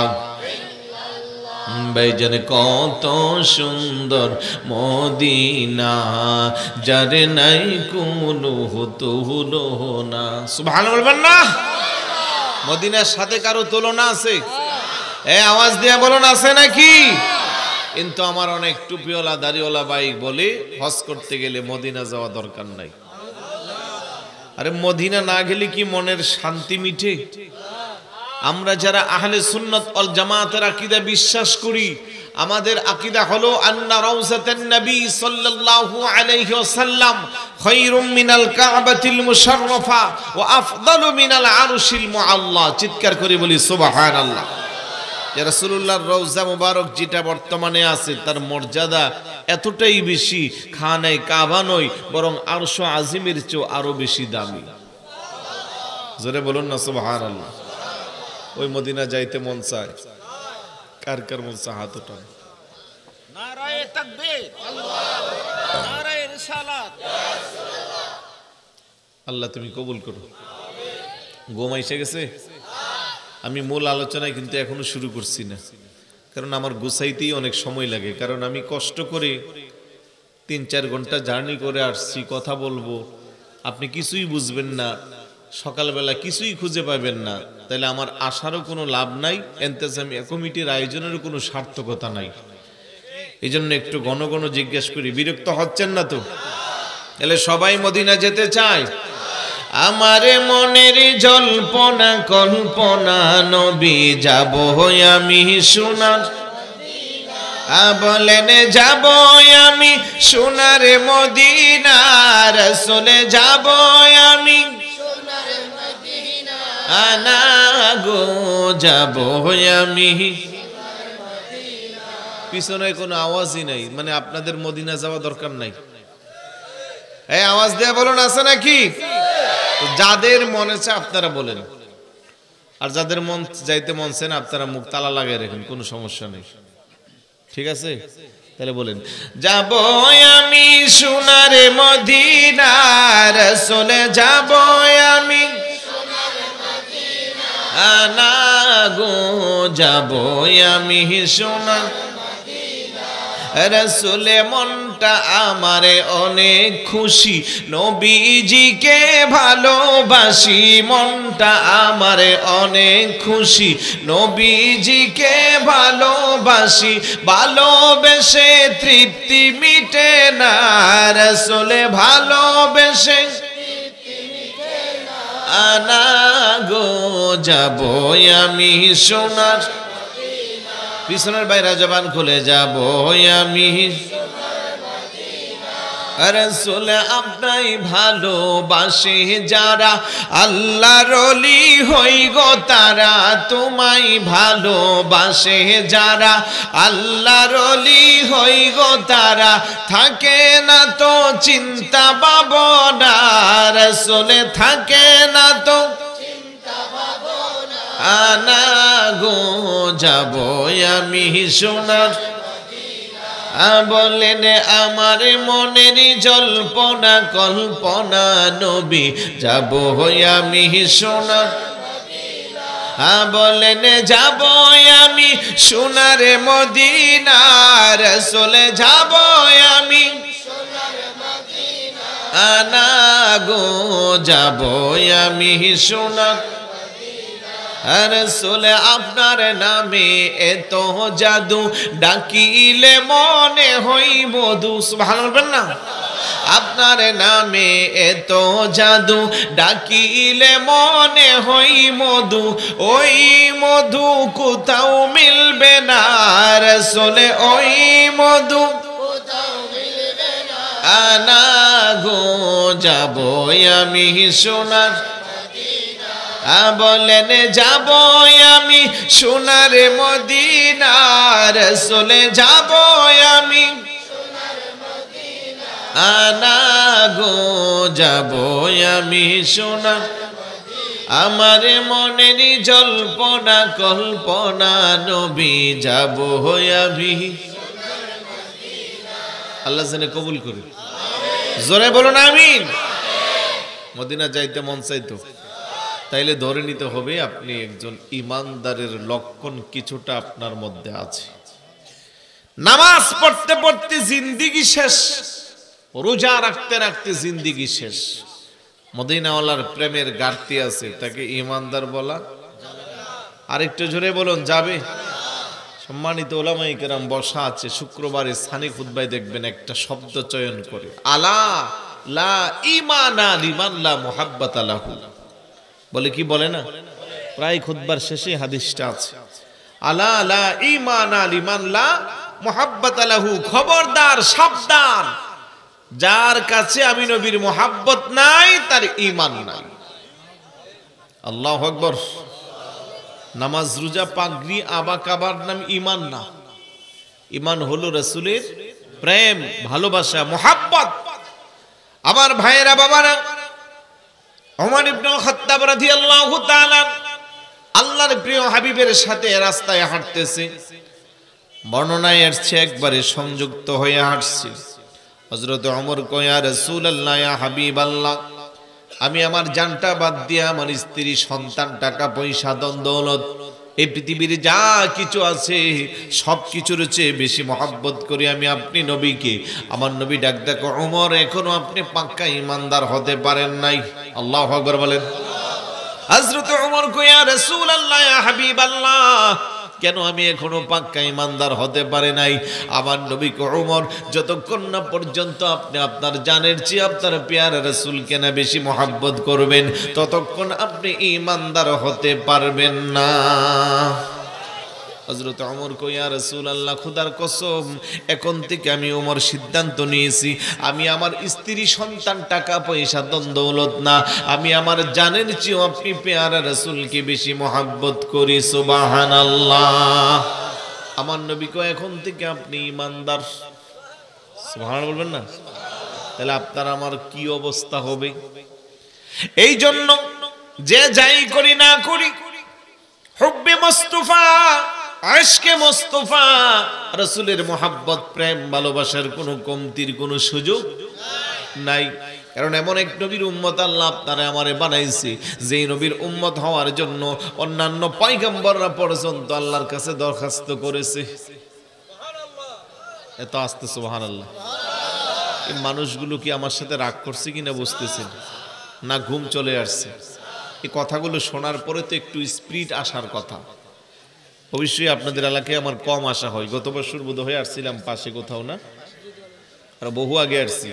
Speaker 1: ভাইজান কত সুন্দর মদিনা, যার নাই কোনো তুলনা। সুবহানাল্লাহ বলবেন না? মদিনার সাথে কারো তুলনা আছে? এ আওয়াজ দিয়ে বলুন, আছে নাকি? কিন্তু আমার অনেক টুপিওয়ালা দাড়িওয়ালা বাইক বলে হজ করতে গেলে মদিনা যাওয়া দরকার নাই। আরে মদিনা না গেলে কি মনের শান্তি মিটে? আমরা যারা আহলে সুন্নাত ওয়াল জামাতের আকীদা বিশ্বাস করি, আমাদের আকীদা হলো আন্না রাউজাতান নবী সাল্লাল্লাহু আলাইহি ওয়াসাল্লাম খায়রুম মিনাল কাবাতিল মুশাররাফা ওয়া আফদালু মিনাল আরশিল মুআল্লা। চিৎকার করে বলি সুবহানাল্লাহ। ইয়া রাসূলুল্লাহর রওজা মুবারক যেটা বর্তমানে আছে তার মর্যাদা এতটাই বেশি, খানায়ে কাবা নয় বরং আরশ আজিমের চেয়ে আরো বেশি দামি। জোরে বলুন না সুবহানাল্লাহ। ওই মদিনা যাইতে মন চায়, কার কার মন চায় হাত উঠান।
Speaker 2: নারায়ে তাকবীর, আল্লাহু নারায়ে রিসালাত।
Speaker 1: আল্লাহ তুমি কবুল করো। ঘুম এসে গেছে? আমি মূল আলোচনায় কিন্তু এখনো শুরু করছি না, কারণ আমার গুছাইতেই অনেক সময় লাগে। কারণ আমি কষ্ট করে তিন চার ঘন্টা জার্নি করে আসছি, কথা বলবো, আপনি কিছুই বুঝবেন না, সকালবেলা কিছুই খুঁজে পাবেন না, তাহলে আমার আসারও কোনো লাভ নাই, এন্তেজামিয়া কমিটির আয়োজনেরও কোনো সার্থকতা নাই। এই জন্য একটু ঘন ঘন জিজ্ঞেস করি, বিরক্ত হচ্ছেন না তো? তাহলে সবাই মদিনা যেতে চায়? আমার মনের জল্পনা কল্পনা নবী যাব আমি সোনার বলেন, যাব আমি সোনার মদিনা, রাসূলে যাব আমি আনা গো যাব আমি। পিছনে কোনো আওয়াজই নাই, মানে আপনাদের মদিনা যাওয়া দরকার নাই। এই আওয়াজ দেয়া বলুন, আছে নাকি? যাদের মনে চায় আপনারা বলেন, আর যাদের মন যাইতে মন চায় না আপনারা মুখ তালা লাগাই রাখেন, কোনো সমস্যা নেই। ঠিক আছে? তাহলে বলেন, যাব আমি সোনার মদিনা, রাসূলে যাব আমি আনা গো যাব আমি সোনার রাসূলে। মনটা আমারে অনেক খুশি, নবীজিকে ভালোবাসি, মনটা আমারে অনেক খুশি, নবীজিকে ভালোবাসি, ভালোবেসে তৃপ্তি মিটে না, রাসূলে ভালোবেসে আনা গো যাব আমি সোনার। পিছনের বাইরা জবান খুলে, যাব আমি রাসূলে আপনাই ভালোবাসে যারা, আল্লাহর ওলি হই গো তারা, তোমায় ভালোবাসে যারা, আল্লাহর ওলি হই গো তারা, থাকে না তো চিন্তা ভাবনা, রাসূলে থাকে না তো আনা গো যাব আমি সোনার। বলেন, আমার মনের জল্পনা কল্পনা নবী যাব আমি সোনার। বলেন, যাব আমি সোনার মদিনা, রাসূলে যাব আমি আনা গো যাব আমি সোনার। রাসূলে আপনার নামে এত জাদু, ডাকিলে মনে হই মধু। সুবহানাল্লাহ বলবেন না? আপনার নামে এত জাদু, ডাকিলে মনে হই মধু, ওই মধু কোথাও মিলবে না, রাসূলে ওই মধু আনা গো যাব আমি সোনার। বলেন, যাব আমি সোনার মদিনা, রাসূলে যাব আমি আনা গো যাব আমি সোনার। আমার মনের জল্পনা কল্পনা নবী যাব আমি। আল্লাহ যেন কবুল করে। জোরে বলুন আমিন। মদিনা যাইতে মন চাইতো, তাইলে ধরে নিতে হবে আপনি একজন ইমানদারের লক্ষণ কিছুটা আপনার মধ্যে আছে। নামাজ পড়তে পড়তে জিন্দিগি শেষ, রোজা রাখতে রাখতে জিন্দিগি শেষ, মদিনাওয়ালার প্রেমের ঘাটতি আছে, তাকে ইমানদার বলা? আরেকটু জোরে বলুন, যাবে? সম্মানিত ওলামায়ে কেরাম বসা আছে, শুক্রবারে সানি খুতবায় দেখবেন একটা শব্দ চয়ন করে, আলা লা ঈমানা লিমান লা মুহাব্বাতা লাহু। বলে কি বলে না? প্রায় খুতবার শেষে হাদিসটা আছে, আলা লা ঈমানা লিমান লা মুহাব্বাত লাহু, খবরদার সাবধান, যার কাছে আমি নবীর মুহাব্বত নাই তার ঈমান নাই। আল্লাহু আকবার। নামাজ রোজা পাগড়ি আবা কাবার নাম ঈমান না। ঈমান হলো রাসূলের প্রেম, ভালোবাসা, মুহাব্বত। আমার ভাইয়েরা, বাবারা, ওমর ইবনুল খাত্তাব রাদিয়াল্লাহু তাআলা আল্লাহর প্রিয় হাবিবের সাথে রাস্তায় হাঁটতেছে। বর্ণনায় এসেছে একবারে সংযুক্ত হয়ে হাঁটছে। হযরত ওমর কয়, ইয়া রাসূলুল্লাহ, ইয়া হাবিবাল্লাহ, আমি আমার জানটা বাদ দিয়ে আমার স্ত্রী, সন্তান, টাকা পয়সা, ধন দৌলত, এই পৃথিবীর যা কিছু আছে সব কিছুর চেয়ে বেশি মহব্বত করি আমি আপনি নবীকে। আমার নবী ডাক দেখো, ওমর, এখনো আপনি পাক্কা ইমানদার হতে পারেন নাই। আল্লাহু আকবার বলেন। হযরত ওমর কয়, ইয়া রাসূলুল্লাহ, ইয়া হাবিবাল্লাহ, কেন আমি এখনো পাক্কা ইমানদার হতে পারে নাই? আমার নবী কয়, ওমর, যতক্ষণ না পর্যন্ত আপনি আপনার জানের চেয়ে আপনার পেয়ারা রাসূলকে না বেশি মহব্বত করবেন, ততক্ষণ আপনি ইমানদার হতে পারবেন না। হযরত ওমর কয়, ইয়া রাসূলুল্লাহ, খোদার কসম, এখন থেকে আমি ওমর সিদ্ধান্ত নিয়েছি, আমি আমার স্ত্রী, সন্তান, টাকা পয়সা, ধন দৌলত না, আমি আমার জানের চেয়ে আপনি পেয়ারা রাসূলকে বেশি মহব্বত করি। সুবহানাল্লাহ। আমার নবী কয়, এখন থেকে আপনি ইমানদার। সুবহানাল্লাহ বলবেন না? তাহলে আপনার আমার কি অবস্থা হবে? এই জন্য যে যাই করি না করি, হুব্বে মুস্তাফা, আশকে মুস্তাফা, রাসূলের মুহাব্বত, প্রেম, ভালোবাসার কোনো কমতির কোনো সুযোগ নাই। কারণ এমন এক নবীর উম্মত আল্লাহ আপনারা আমারে বানাইছে, যেই নবীর উম্মত হওয়ার জন্য অন্যান্য পয়গম্বররা পর্যন্ত আল্লাহর কাছে দরখাস্ত করেছে। এত আস্তে সুবহানাল্লাহ। এই মানুষগুলো কি আমার সাথে রাগ করছে কিনা বুঝতেছেন না? ঘুম চলে আসছে? এই কথাগুলো শোনার পরে তো একটু স্পিরিট আসার কথা। অবশ্যই আপনাদের এলাকায় আমার কম আসা হয়। গত বছর বোধ হয়ে আসছিলাম পাশে কোথাও, না? আর বহু আগে আসছি।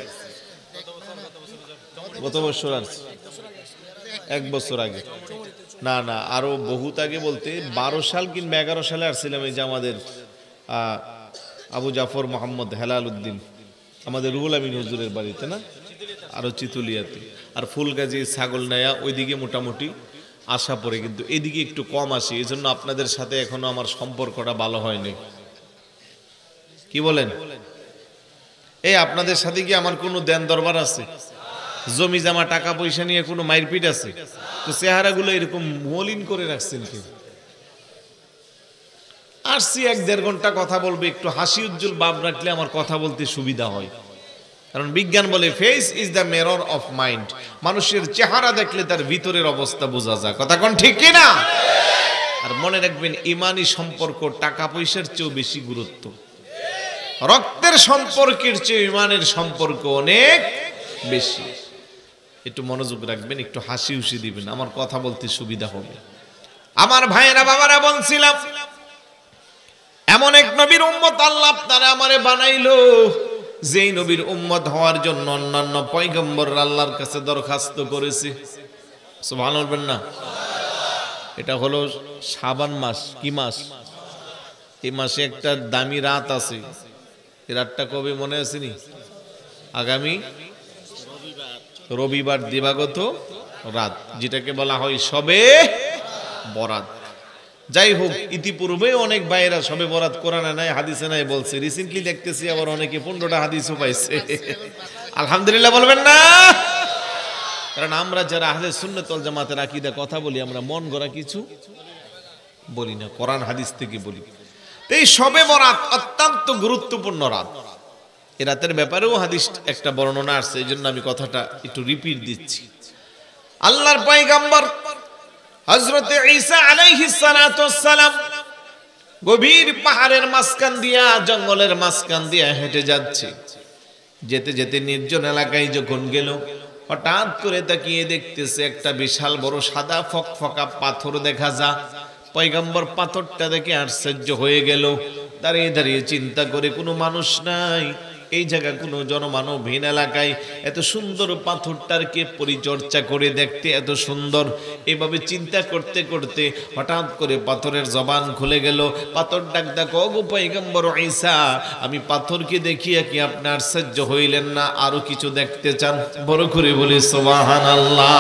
Speaker 1: গত বছর আসছি, এক বছর আগে, না না আরো বহুত আগে, বলতে বারো সাল কিংবা এগারো সালে আসছিলাম। এই যে আমাদের আহ আবু জাফর মোহাম্মদ হেলাল উদ্দিন, আমাদের রুহুল আমিন হুজুরের বাড়িতে, না? আরো চিতুলিয়াতে, আর ফুলগাজী, ছাগল নায়া, ওইদিকে মোটামুটি আসা পড়ে, কিন্তু এদিকে একটু কম আসি। এই জন্য আপনাদের সাথে এখনো আমার সম্পর্কটা ভালো হয়নি। কি বলেন? এই আপনাদের সাথে কি আমার কোনো দেন দরবার আছে? জমি জমা, টাকা পয়সা নিয়ে কোনো মারপিট আছে? তো চেহারাগুলো এরকম মলিন করে রাখছেন কি? আসছি এক দেড় ঘন্টা কথা বলবে, একটু হাসি উজ্জ্বল ভাব রাখলে আমার কথা বলতে সুবিধা হয়। কারণ বিজ্ঞান বলে face is the mirror of mind. মানুষের চেহারা দেখলে তার ভিতরের অবস্থা বোঝা যায়। কথা কোন ঠিক কি না? আর মনে রাখবেন, ইমানি সম্পর্ক টাকা পয়সার চেয়েও বেশি গুরুত্ব। রক্তের সম্পর্কের চেয়ে ইমানের সম্পর্ক অনেক বেশি। একটু মনোযোগ রাখবেন, একটু হাসি হুসি দিবেন, আমার কথা বলতে সুবিধা হবে। আমার ভাইয়েরা, বাবারা, বলছিলাম এমন এক নবীর উম্মত আল্লাহ আপনারা আমারে বানাইলো, যেই নবীর উম্মত হওয়ার জন্য অন্যান্য পয়গম্বররা আল্লাহর কাছে দরখাস্ত করেছে। সুবহানাল্লাহ বলবেন না? এটা হলো শাবান মাস। কি মাস? এই মাসে একটা দামি রাত আছে। এই রাতটা কবে মনে আসেনি? আগামী রবিবার দিবাগত রাত, যেটাকে বলা হয় শবে বরাত। যাই হোক, ইতিপূর্বে অনেক ভাইয়েরা শবে বরাত কোরআনে নাই, হাদিসে নাই বলছে। রিসেন্টলি দেখতেছি আবার অনেকে পনেরোটা হাদিসও পাইছে। আলহামদুলিল্লাহ বলবেন না? কারণ আমরা যারা আহলে সুন্নাত ওয়াল জামাতের আকীদা কথা বলি, আমরা মন গড়া কিছু বলি না, কোরআন হাদিস থেকে বলি। তো এই শবে বরাত অত্যন্ত গুরুত্বপূর্ণ রাত। এই রাতের ব্যাপারেও হাদিস একটা বর্ণনা আসছে, এই জন্য আমি কথাটা একটু রিপিট দিচ্ছি। আল্লাহর পয়গম্বর হযরত ঈসা আলাইহিস সালাতু ওয়াস সালাম গভীর পাহাড়ের মাঝখান দিয়া, জঙ্গলের মাঝখান দিয়া হেঁটে যাচ্ছে। যেতে যেতে নির্জন এলাকায় যখন গেল, হঠাৎ করে তাকিয়ে দেখতেছে একটা বিশাল বড় সাদা ফকফকা পাথর দেখা যা। পয়গম্বর পাথরটা দেখে আশ্চর্য হয়ে গেল। দাঁড়িয়ে দাঁড়িয়ে চিন্তা করে, কোনো মানুষ নাই, এই জায়গা কোনো জনমানবহীন এলাকায় এত সুন্দর পাথরটাকে পরিচর্যা করে দেখতে এত সুন্দর। এভাবে চিন্তা করতে করতে হঠাৎ করে পাথরের জবান খুলে গেল। পাথর ডাক ডাক, ওগো পয়গম্বর ঈসা, আমি পাথরকে দেখিয়া কি আপনি আশ্চর্য হইলেন না? আরো কিছু দেখতে চান? বড় করে বলি সুবহানাল্লাহ।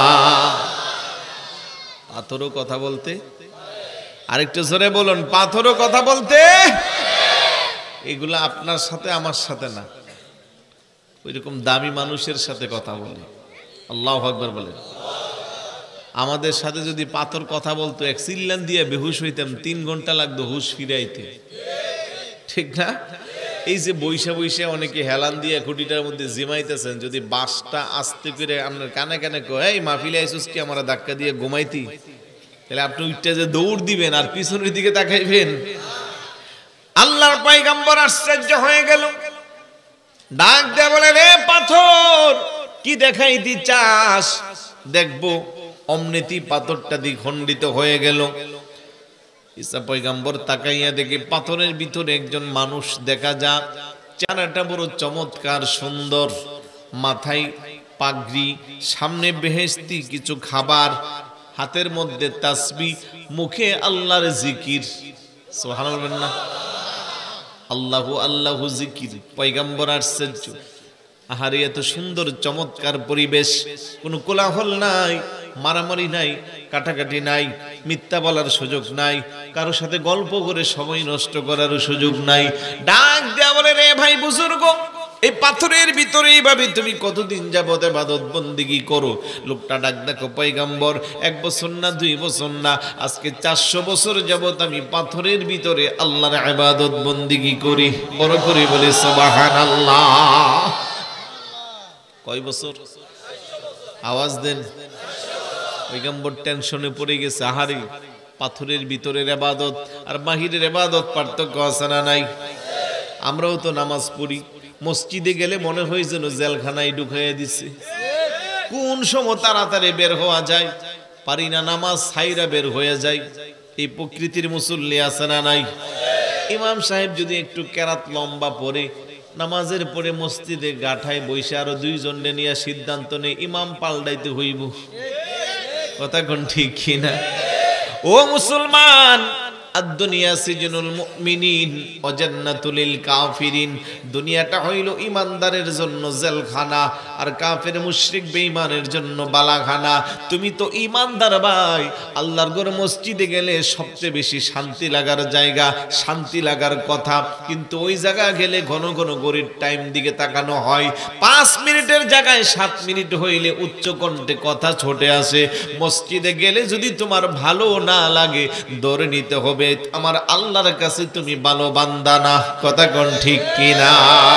Speaker 1: পাথরও কথা বলতে, আরেকটু জোরে বলুন, পাথরও কথা বলতে। এগুলা আপনার সাথে আমার সাথে না, ওইরকম দামি মানুষের সাথে কথা বলে। আল্লাহু আকবার বলেন। আমাদের সাথে যদি পাথর কথা বলতো, এক চিল্লান দিয়ে বেহুশ হইতাম, তিন ঘন্টা লাগতো হুশ ফিরাইতে, ঠিক না? এই যে বৈশা বৈশা অনেকে হেলান দিয়ে খুঁটিটার মধ্যে জিমাইতেছেন, যদি বাসটা আস্তে করে আপনার কানে কানে কয়, এই মাহফিলে আইসুস কি আমার ধাক্কা দিয়ে ঘুমাইতি, তাহলে আপনি উঠতে যে দৌড় দিবেন আর পিছনের দিকে তাকাইবেন। আল্লাহর পয়গম্বর আশ্চর্য হয়ে গেল, ডাক দিয়ে বলে, রে পাথর, কি দেখাইতি চাস? দেখবো। অমনিতি পাথরটা দ্বিখণ্ডিত হয়ে গেল। ঈসা পয়গম্বর তাকাইয়া দেখে পাথরের ভিতরে একজন মানুষ দেখা যা। চেহারাটা বড় চমৎকার সুন্দর, মাথায় পাগড়ি, সামনে বেহেশতি কিছু খাবার, হাতের মধ্যে তাসবিহ, মুখে আল্লাহর জিকির। সুবহানাল্লাহ, আল্লাহু আল্লাহু জিকির। পয়গম্বর আশ্চর্য, আহারে এত সুন্দর চমৎকার পরিবেশ, কোনো কোলাহল নাই, মারামারি নাই, কাটাকাটি নাই, মিথ্যা বলার সুযোগ নাই, কারোর সাথে গল্প করে সময় নষ্ট করার সুযোগ নাই। ডাক দেয়া বলে, রে ভাই বুজুর্গ, এই পাথরের ভিতরে এইভাবে তুমি কতদিন যাবত ইবাদত বন্দেগী করো? লোকটা ডাক দেখো, পয়গম্বর, এক বছর না দুই বছর না, আজকে চারশো বছর যাবত আমি পাথরের ভিতরে আল্লাহর ইবাদত বন্দেগী করি। বড় করে বলে সুবহানাল্লাহ। কয় বছর? আওয়াজ দেন। পয়গম্বর টেনশনে পড়ে গেছে, আহারে পাথরের ভিতরের ইবাদত আর বাহিরের ইবাদত পার্থক্য আছে না নাই? আমরাও তো নামাজ পড়ি, মসজিদে গেলে মনে হয় যেন জেলখানায় ঢুকাইয়া দিছে। কোন সময় তাড়াতাড়ি বের হওয়া যায় পারি না, নামাজ ছাইরা বের হয়ে যায়। এই প্রকৃতির মুসল্লি আছে না নাই? ইমাম সাহেব যদি একটু কেরাত লম্বা পড়ে, নামাজের পরে মসজিদে গাঠায় বসে আরো দুইজনে নিয়ে সিদ্ধান্ত নেই ইমাম পাল্টাইতে হইব। কথা কোন ঠিক কিনা? ও মুসলমান, আদ-দুনিয়া সিজনুল মুমিনিন ওয়া জান্নাতুল লিল কাফিরিন। দুনিয়াটা হইল ইমানদারের জন্য জেলখানা, আর কাফের মুশরিক বেঈমানের জন্য বালাখানা। তুমি তো ইমানদার ভাই, আল্লাহর ঘর মসজিদে গেলে সবচেয়ে বেশি শান্তি লাগার জায়গা, শান্তি লাগার কথা, কিন্তু ওই জায়গা গেলে ঘন ঘন গড়ির টাইম দিকে তাকানো হয়। পাঁচ মিনিটের জায়গায় সাত মিনিট হইলে উচ্চ কণ্ঠে কথা ছুটে আসে। মসজিদে গেলে যদি তোমার ভালো না লাগে, দৌড়ে নিতে হবে আমার আল্লাহর কাছে তুমি ভালো বান্দা না। কথা কোন ঠিক কিনা?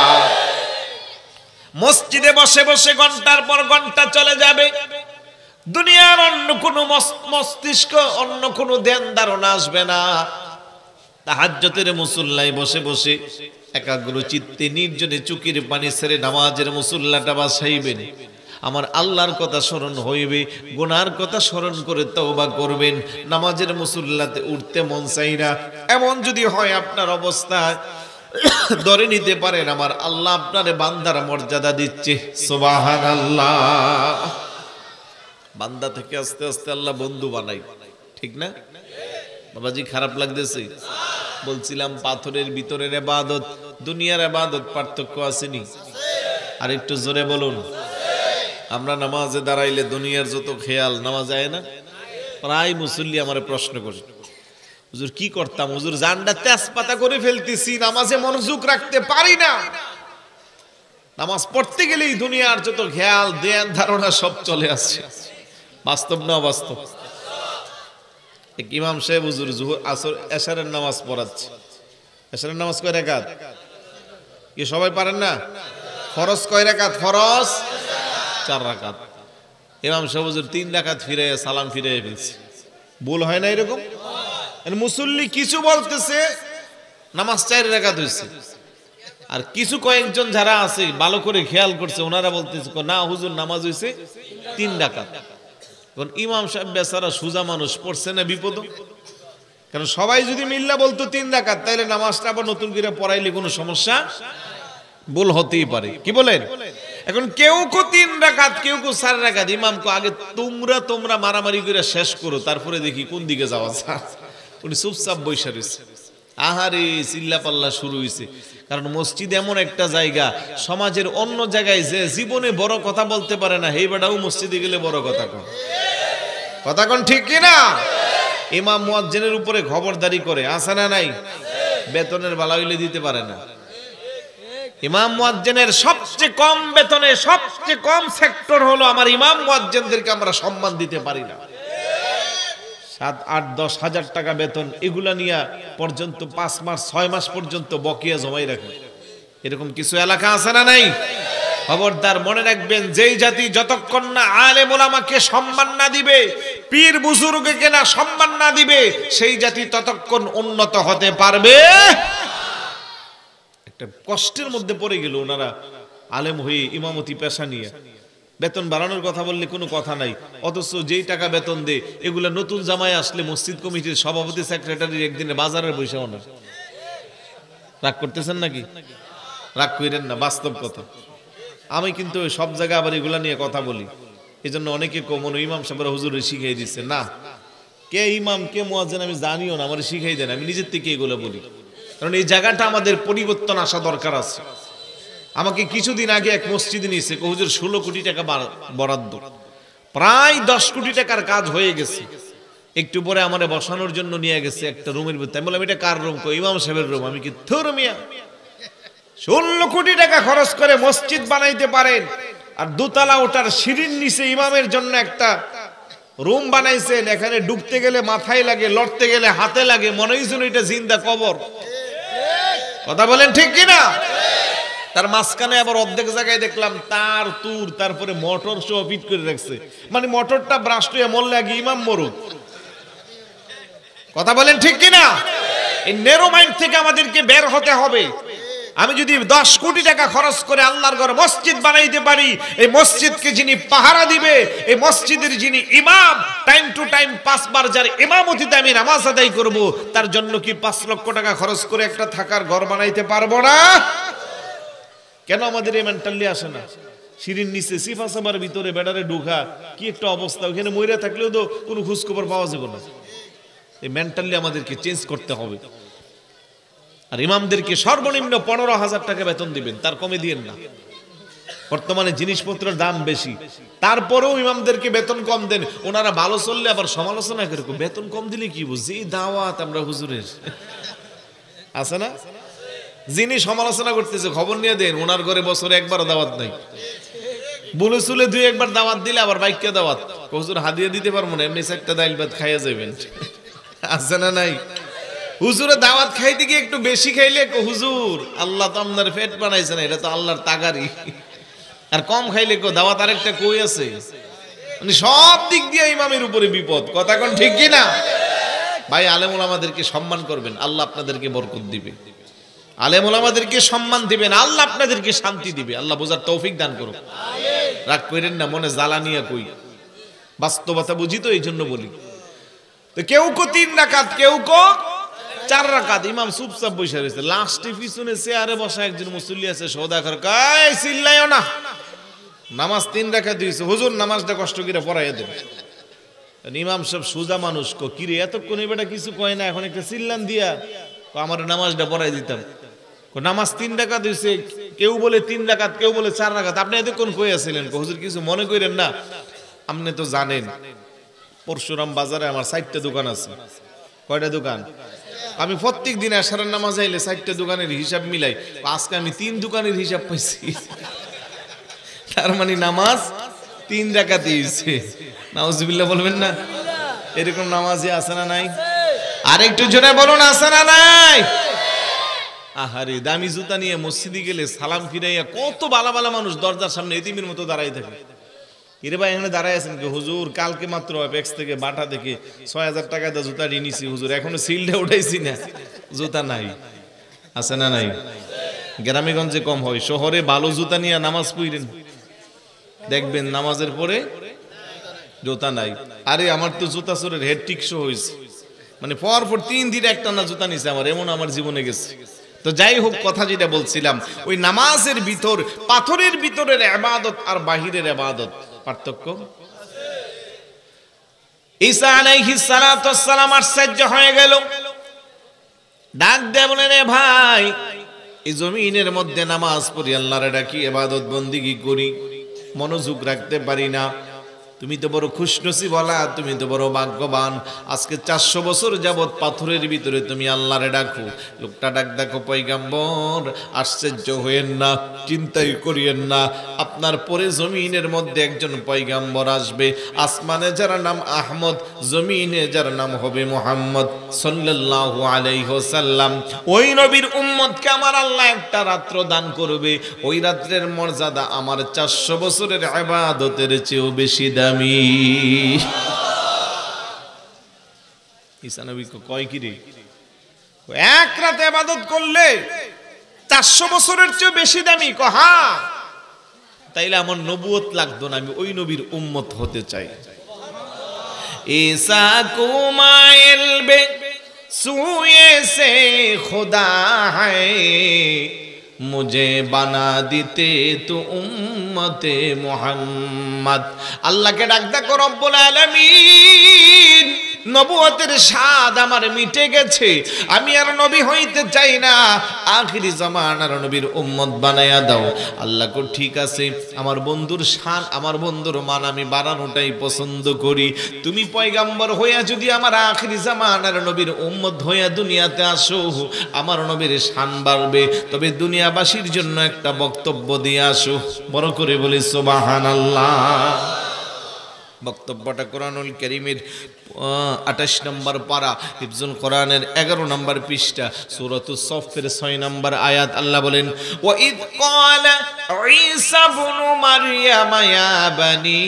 Speaker 1: মসজিদে বসে বসে ঘন্টার পর ঘন্টা চলে যাবে, দুনিয়ার অন্য কোনো মস্তিষ্ক, অন্য কোনো ধ্যান ধারণা আসবে না। তাহাজ্জুদের মুসল্লায় বসে বসে একাগ্র চিত্তে নির্জনে চোখের পানি ছেড়ে নামাজের মুসল্লাটা বাসাইবেন। আমার আল্লাহর কথা স্মরণ হইবে, গুনার কথা স্মরণ করে তওবা করবেন। নামাজের মুসল্লাতে উঠতে মন চাই না, এমন যদি হয় আপনার অবস্থা, ধরে নিতে পারেন আমার আল্লাহ আপনার বান্দার মর্যাদা দিচ্ছে। সুবহানাল্লাহ। বান্দা থেকে আস্তে আস্তে আল্লাহ বন্ধু বানাই, ঠিক না বাবাজি? খারাপ লাগতেছে? বলছিলাম পাথরের ভিতরের ইবাদত, দুনিয়ার ইবাদত পার্থক্য আসেনি? আর একটু জোরে বলুন। আমরা নামাজে দাঁড়াইলে দুনিয়ার যত খেয়াল, নামাজ যায় না? প্রায় মুসল্লি আমার প্রশ্ন করে, হুজুর কি করতাম? হুজুর জানটা তেজপাতা করে ফেলতেছি, নামাজে মনোযোগ রাখতে পারি না। নামাজ পড়তে গেলেই দুনিয়ার যত খেয়াল, ধ্যান ধারণা সব চলে আসছে। বাস্তব না অবাস্তব? এক ইমাম সাহেব হুজুর জোহর আসর এশারের নামাজ পড়াচ্ছে। এশারের নামাজ কয় রাকাত? কি সবাই পারেন না? ফরজ কয় রাকাত? ফরজ চার রাকাত। ইমাম সাহেব হুজুর তিন রাকাত ফিরে সালাম ফিরে ফেলছে। ভুল হয় না এরকম? মুসল্লি কিছু বলতেছে, নামাজ চার রাকাত হয়েছে, আর কিছু কয়েকজন যারা আছে ভালো করে খেয়াল করছে, ওনারা বলতেছে না হুজুর নামাজ হয়েছে তিন রাকাত। কারণ ইমাম সাহেব বেচারা সুজা মানুষ, পড়ছে না বিপদ। কারণ সবাই যদি মিল্লা বলতো তিন রাকাত, তাইলে নামাজটা আবার নতুন করে পড়াইলে কোনো সমস্যা। ভুল হতেই পারে, কি বলেন? এখন কেউ কো তিন রাকাত, কেউ কো চার রাকাত। ইমাম কো আগে তোমরা তোমরা মারামারি করে শেষ করো, তারপরে দেখি কোন দিকে যাওয়া যায়। উনি চুপচাপ বৈশা রয়েছে। আহারে চিল্লা পাল্লা শুরু হয়েছে। কারণ মসজিদ এমন একটা জায়গা, সমাজের অন্য জায়গায় যে জীবনে বড় কথা বলতে পারে না, এই বেটাও মসজিদে গেলে বড় কথা কন। কথা কন ঠিক কিনা? ইমাম মুয়াজ্জিনের উপরে খবরদারি করে, আছে না নাই? বেতনের বালা হইলে দিতে পারে না। ইমাম মুয়াজ্জিনের সবচেয়ে কম বেতনে সবচেয়ে কম সেক্টর হলো আমার ইমাম মুয়াজ্জিনদেরকে আমরা সম্মান দিতে পারি না। সাত আট দশ হাজার টাকা বেতন, এগুলা নিয়ে পর্যন্ত পাঁচ মাস ছয় মাস পর্যন্ত বকেয়া জমাই রাখে। এরকম কিছু এলাকা আছে না নাই? খবরদার মনে রাখবেন, যেই জাতি যতক্ষণ না আলেম ওলামাকে সম্মান না দিবে, পীর বুজুর্গকে না সম্মান না দিবে, সেই জাতি ততক্ষণ উন্নত হতে পারবে। একটা কষ্টের মধ্যে পড়ে গেল ওনারা আলেম হয়ে ইমামতি পেশা নিয়ে। বেতন বাড়ানোর কথা বললে কোনো কথা নাই, অথচ যেই টাকা বেতন দে, এগুলা নতুন জামায় আসলে মসজিদ কমিটির সভাপতি সেক্রেটারির একদিনে বাজারের পয়সাও না। রাগ করতেছেন নাকি? রাগ করেন না, বাস্তব কথা। আমি কিন্তু সব জায়গায় আবার এগুলা নিয়ে কথা বলি, এই জন্য অনেকে কমন ইমাম সাহেবরা হুজুরে শিখাই দিচ্ছে। না, কে ইমাম কে মুয়াজ্জিন আমি জানিও না, আমার শিখাই দেন, আমি নিজের থেকে এগুলো বলি। কারণ এই জায়গাটা আমাদের পরিবর্তন আসা দরকার আছে। আমাকে কিছুদিন আগে এক মসজিদে নিয়েছে, হুজুর ষোলো কোটি টাকা বরাদ্দ, প্রায় দশ কোটি টাকার কাজ হয়ে গেছে। একটু পরে আমারে বসানোর জন্য নিয়ে গেছে একটা রুমের ভিতরে। আমি বললাম এটা কার রুম? কো ইমাম সাহেবের রুম। আমি কি থুর মিয়া, ষোলো কোটি টাকা খরচ করে মসজিদ বানাইতে পারেন, আর দোতলা ওটার সিঁড়ির নিচে ইমামের জন্য একটা রুম বানাইছেন, এখানে ডুবতে গেলে মাথায় লাগে, লড়তে গেলে হাতে লাগে, মনে হইছিল এটা জিন্দা কবর। কথা বলেন ঠিক কিনা? তার মাঝখানে আবার অর্ধেক জায়গায় দেখলাম তার তুর, তারপরে মোটর সহ ফিট করে রাখছে। মানে মোটরটা ব্রাস্ট হয়ে মরলে আগে ইমাম মরুক। কথা বলেন ঠিক কিনা? এই নেরো মাইন্ড থেকে আমাদেরকে বের হতে হবে। আমি যদি দশ কোটি টাকা খরচ করে আল্লাহর ঘরে মসজিদ বানাইতে পারি, এই মসজিদকে যিনি পাহারা দিবে, এই মসজিদের যিনি ইমাম, টাইম টু টাইম পাঁচবার যার ইমামতিতে আমি নামাজ আদায় করব, তার জন্য কি পাঁচ লক্ষ টাকা খরচ করে একটা থাকার ঘর বানাইতে পারবো না? কেন আমাদের এই মেন্টালি আসে না? সিঁড়ির নিচে সিফা সাবার ভিতরে বেডারে ঢুকা, কি একটা অবস্থা, ওখানে মইরা থাকলেও তো কোনো খোঁজ খবর পাওয়া যাবে না। এই মেন্টালি আমাদেরকে চেঞ্জ করতে হবে। আর ইমামদেরকে সর্বনিম্ন পনেরো হাজার টাকা বেতন দিবেন, তার কমে দিয়েন না। বর্তমানে জিনিসপত্রের দাম বেশি, তারপরেও ইমামদেরকে বেতন কম দেন। ওনারা ভালো চললে আবার সমালোচনা করে, বেতন কম দিলে কি বুঝি দাওয়াত আমরা হুজুরের আছে না? যিনি সমালোচনা করতেছে খবর নিয়ে দেন, ওনার ঘরে বছরে একবারও দাওয়াত নাই। বলে চুলে দুই একবার দাওয়াত দিলে আবার বাইককে দাওয়াত, হুজুর হাদিয়া দিতে পারবো না, এমনি একটা ডাইল ভাত খাইয়া যাবেন, আছে না নাই? হুজুরে দাওয়াত খাইতে গিয়ে একটু বেশি খাইলে হুজুর আল্লাহ তো আপনার পেট বানাইছে না, এটা তো আল্লাহর তাগারি। আর কম খাইলে কো দাওয়াত আরেকটা কই আছে। মানে সব দিক দিয়ে ইমামের উপরে বিপদ। কথা কোন ঠিক কি না? ভাই আলেম ওলামাদেরকে সম্মান করবেন, আল্লাহ আপনাদেরকে বরকত দিবে। আলেম ওলামাদেরকে সম্মান দিবেন, আল্লাহ আপনাদেরকে শান্তি দিবে। আল্লাহ বোঝার তৌফিক দান করুন। রাগ করেন না, মনে জ্বালা নিয়ে কই, বাস্তবতা বুঝি তো, এই জন্য বলি। তো কেউ কো তিন রাকাত, কেউ কো চার রাকাত। ইমাম চুপচাপ বসে রয়েছে। লাস্টে পিছনে চেয়ারে বসা একজন মুসল্লি আছে, সওদাগর কয় চিল্লাইও না, নামাজ তিন রাকাত দিয়েছে, হুজুর নামাজটা কষ্ট করে পড়াইয়া দেন। ইমাম সাহেব সুজা মানুষ, কো কিরে এতক্ষণ বেটা কিছু কয় না, এখন একটা চিল্লান দিয়া আমার নামাজটা পড়াই দিতাম। নামাজ তিন রাকাত দিয়েছে, কেউ বলে তিন রাকাত, কেউ বলে চার রাকাত। আপনি এতক্ষণ কই আছিলেন? হুজুর কিছু মনে করেন না, আপনি তো জানেন পরশুরাম বাজারে আমার চারটা দোকান আছে। কয়টা দোকান? আমি প্রত্যেক দিন আশারের নামাজ আইলে চারটা দোকানের হিসাব মিলাই, আজকে আমি তিন দোকানের হিসাব পাইছি। তার মানে নামাজ তিন রাকাত হইছে। নাউজুবিল্লাহ বলবেন না? এরকম নামাজি আছে না নাই? আরেকটু জোরে বলুন, আছে না নাই? আহারে দামি জুতা নিয়ে মসজিদে গেলে সালাম ফিরাইয়া কত বালা বালা মানুষ দরজার সামনে এতিমের মতো দাঁড়াই থাকে। এরে ভাই এখানে দাঁড়াই আছেন কি? হুজুর কালকে মাত্র অ্যাপেক্স থেকে বাটা থেকে ছয় হাজার টাকা দিয়ে জুতা নিয়েছি হুজুর, এখনো সিলটা উঠাইছি না, জুতা নাই। আছে না নাই? গ্রামেগঞ্জে কম হয়, শহরে ভালো জুতা নিয়ে নামাজ পড়েন, দেখবেন নামাজের পরে জুতা নাই। আরে আমার তো জুতা চোরের হেড টিকশো হয়েছে, মানে পর পর তিন দিন একটা না জুতা নিছে আমার, এমন আমার জীবনে গেছে। তো যাই হোক, কথা যেটা বলছিলাম, ওই নামাজের ভিতর, পাথরের ভিতরের ইবাদত আর বাহিরের ইবাদত পার্থক্য। ঈসা আলাইহিস সালাতু ওয়াস সালাম আশ্চর্য হয়ে গেল, ডাক দিয়ে বলেন, রে ভাই, এই জমিনের মধ্যে নামাজ পড়ি, আল্লাহর ডাকি, ইবাদত বন্দেগী করি, মনোযোগ রাখতে পারি না। তুমি তো বড় খুশনসিব বলা, তুমি তো বড় ভাগ্যবান, আজকে চারশো বছর যাবত পাথরের ভিতরে তুমি আল্লাহরে ডাকো। লোকটা ডাক দেখো, পয়গাম্বর, আশ্চর্য হইয়েন না, চিন্তাই করিয়েন না, আপনার পরে জমিনের মধ্যে একজন পয়গাম্বর আসবে, আসমানে যার নাম আহমদ, জমিনে যার নাম হবে মুহাম্মদ সাল্লাল্লাহু আলাইহি ওয়াসাল্লাম। ওই নবীর উম্মতকে আমার আল্লাহ একটা রাত্র দান করবে, ওই রাত্রের মর্যাদা আমার চারশো বছরের ইবাদতের চেয়েও বেশি দামি। ঈসা নবী কয় কি রে, এক রাতে ইবাদত করলে চারশো বছরের চেয়ে বেশি দামি। কহা, তাইলে আমার নবুয়ত লাগতো না, আমি ওই নবীর উম্মত হতে চাই। ঈসা কুমাইল বে সুয়ে সে খুদা হ্যায়, মুঝে বানা দিতে তু উম্মতে মুহাম্মদ। আল্লাহকে ডাক দেখো, রব্বুল আলামিন, নবুয়তের স্বাদ আমার মিটে গেছে, আমি আর নবী হইতে চাই না, আখিরি জামানার নবীর উম্মত বানায়া দাও। আল্লাহ কো, ঠিক আছে, আমার বন্ধুর শান, আমার বন্ধুর মান আমি বাড়ানোটাই পছন্দ করি। তুমি পয়গাম্বর হইয়া যদি আমার আখিরি জামানার নবীর উম্মত হইয়া দুনিয়াতে আসো, আমার নবীর শান বাড়বে। তবে দুনিয়াবাসীর জন্য একটা বক্তব্য দিয়ে আসো। বড় করে বলি সুবহানাল্লাহ। বক্তব্যটা কোরআনুল কারীমের আঠাশ নম্বর পারা, হিফজুল কোরআনের এগারো নম্বর পৃষ্ঠা, সূরাতুস সফের ছয় নম্বর আয়াত। আল্লাহ বলেন, ওয়া ইদ ক্বালা ঈসা ইবনু মারইয়াম ইয়া বানি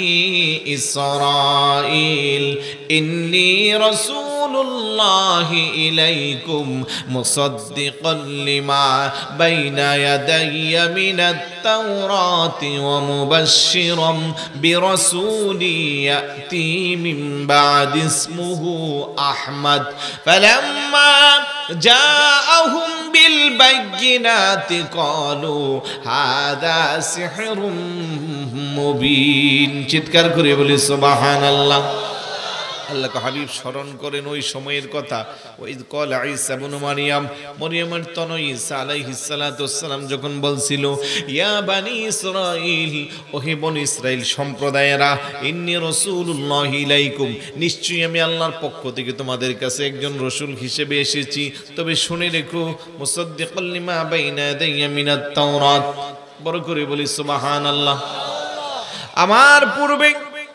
Speaker 1: ইসরাঈল ইন্নী রাসূলুল্লাহি ইলাইকুম মুসাদ্দিকান লিমা বাইনা ইয়াদাইয়া মিনাত তাওরাতি ওয়া মুবাশশিরাম বিরাসূলি ইয়াতি মিন বাদি ইসমুহু আহমদ ফালাম্মা জাআহুম বিল বাইয়িনাতি ক্বালু হাযা সিহরুম মুবিন। চিৎকার করে বলি সুবহানাল্লাহ। আল্লাহ হাবিব স্মরণ করেন ওই সময়ের কথা। ওয়াইদ ক্বালা ঈসা ইবনু মারইয়াম, মরিয়মের তনয় ঈসা আলাইহিস সালাতু ওয়াস সালাম যখন বলছিল, ইয়া বানি ইসরাঈল, ওহে বনি ইসরাইল সম্প্রদায়েরা, ইন্নী রাসূলুল্লাহি ইলাইকুম, নিশ্চয়ই আমি আল্লাহর পক্ষ থেকে তোমাদের কাছে একজন রাসূল হিসেবে এসেছি। তবে শুনে রেখো, মুসাদ্দিকাল লিমা বাইনা ইয়াদাইয়া মিনাত তাওরাত। বড় করে বলি সুবহানাল্লাহ। আমার পূর্বে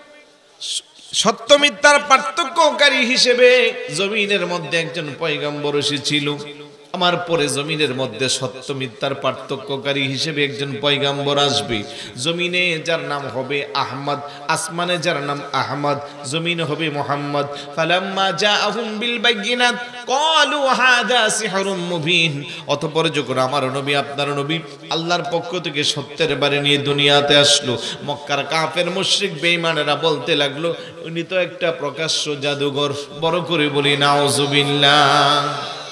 Speaker 1: সত্য মিথ্যার পার্থক্যকারী হিসেবে জমিনের মধ্যে একজন পয়গম্বর এসেছিল, আমার পরে জমিনের মধ্যে সত্য মিথ্যার পার্থক্যকারী হিসেবে একজন পয়গম্বর আসবে। জমিনে যার নাম হবে আহমদ, আসমানে যার নাম আহমদ, জমিনে হবে মুহাম্মদ। ফালাম্মা জাআহুম বিল বাইয়িনাত ক্বালু হাযা সিহরুম মুবিন। অতঃপর যখন আমার নবী, আপনার নবী আল্লাহর পক্ষ থেকে সত্যের বাণী নিয়ে দুনিয়াতে আসলো, মক্কার কাফের মুশরিক বেঈমানেরা বলতে লাগলো, উনি তো একটা প্রকাশ্য জাদুঘর। বড় করে বলি নাউযুবিল্লাহ।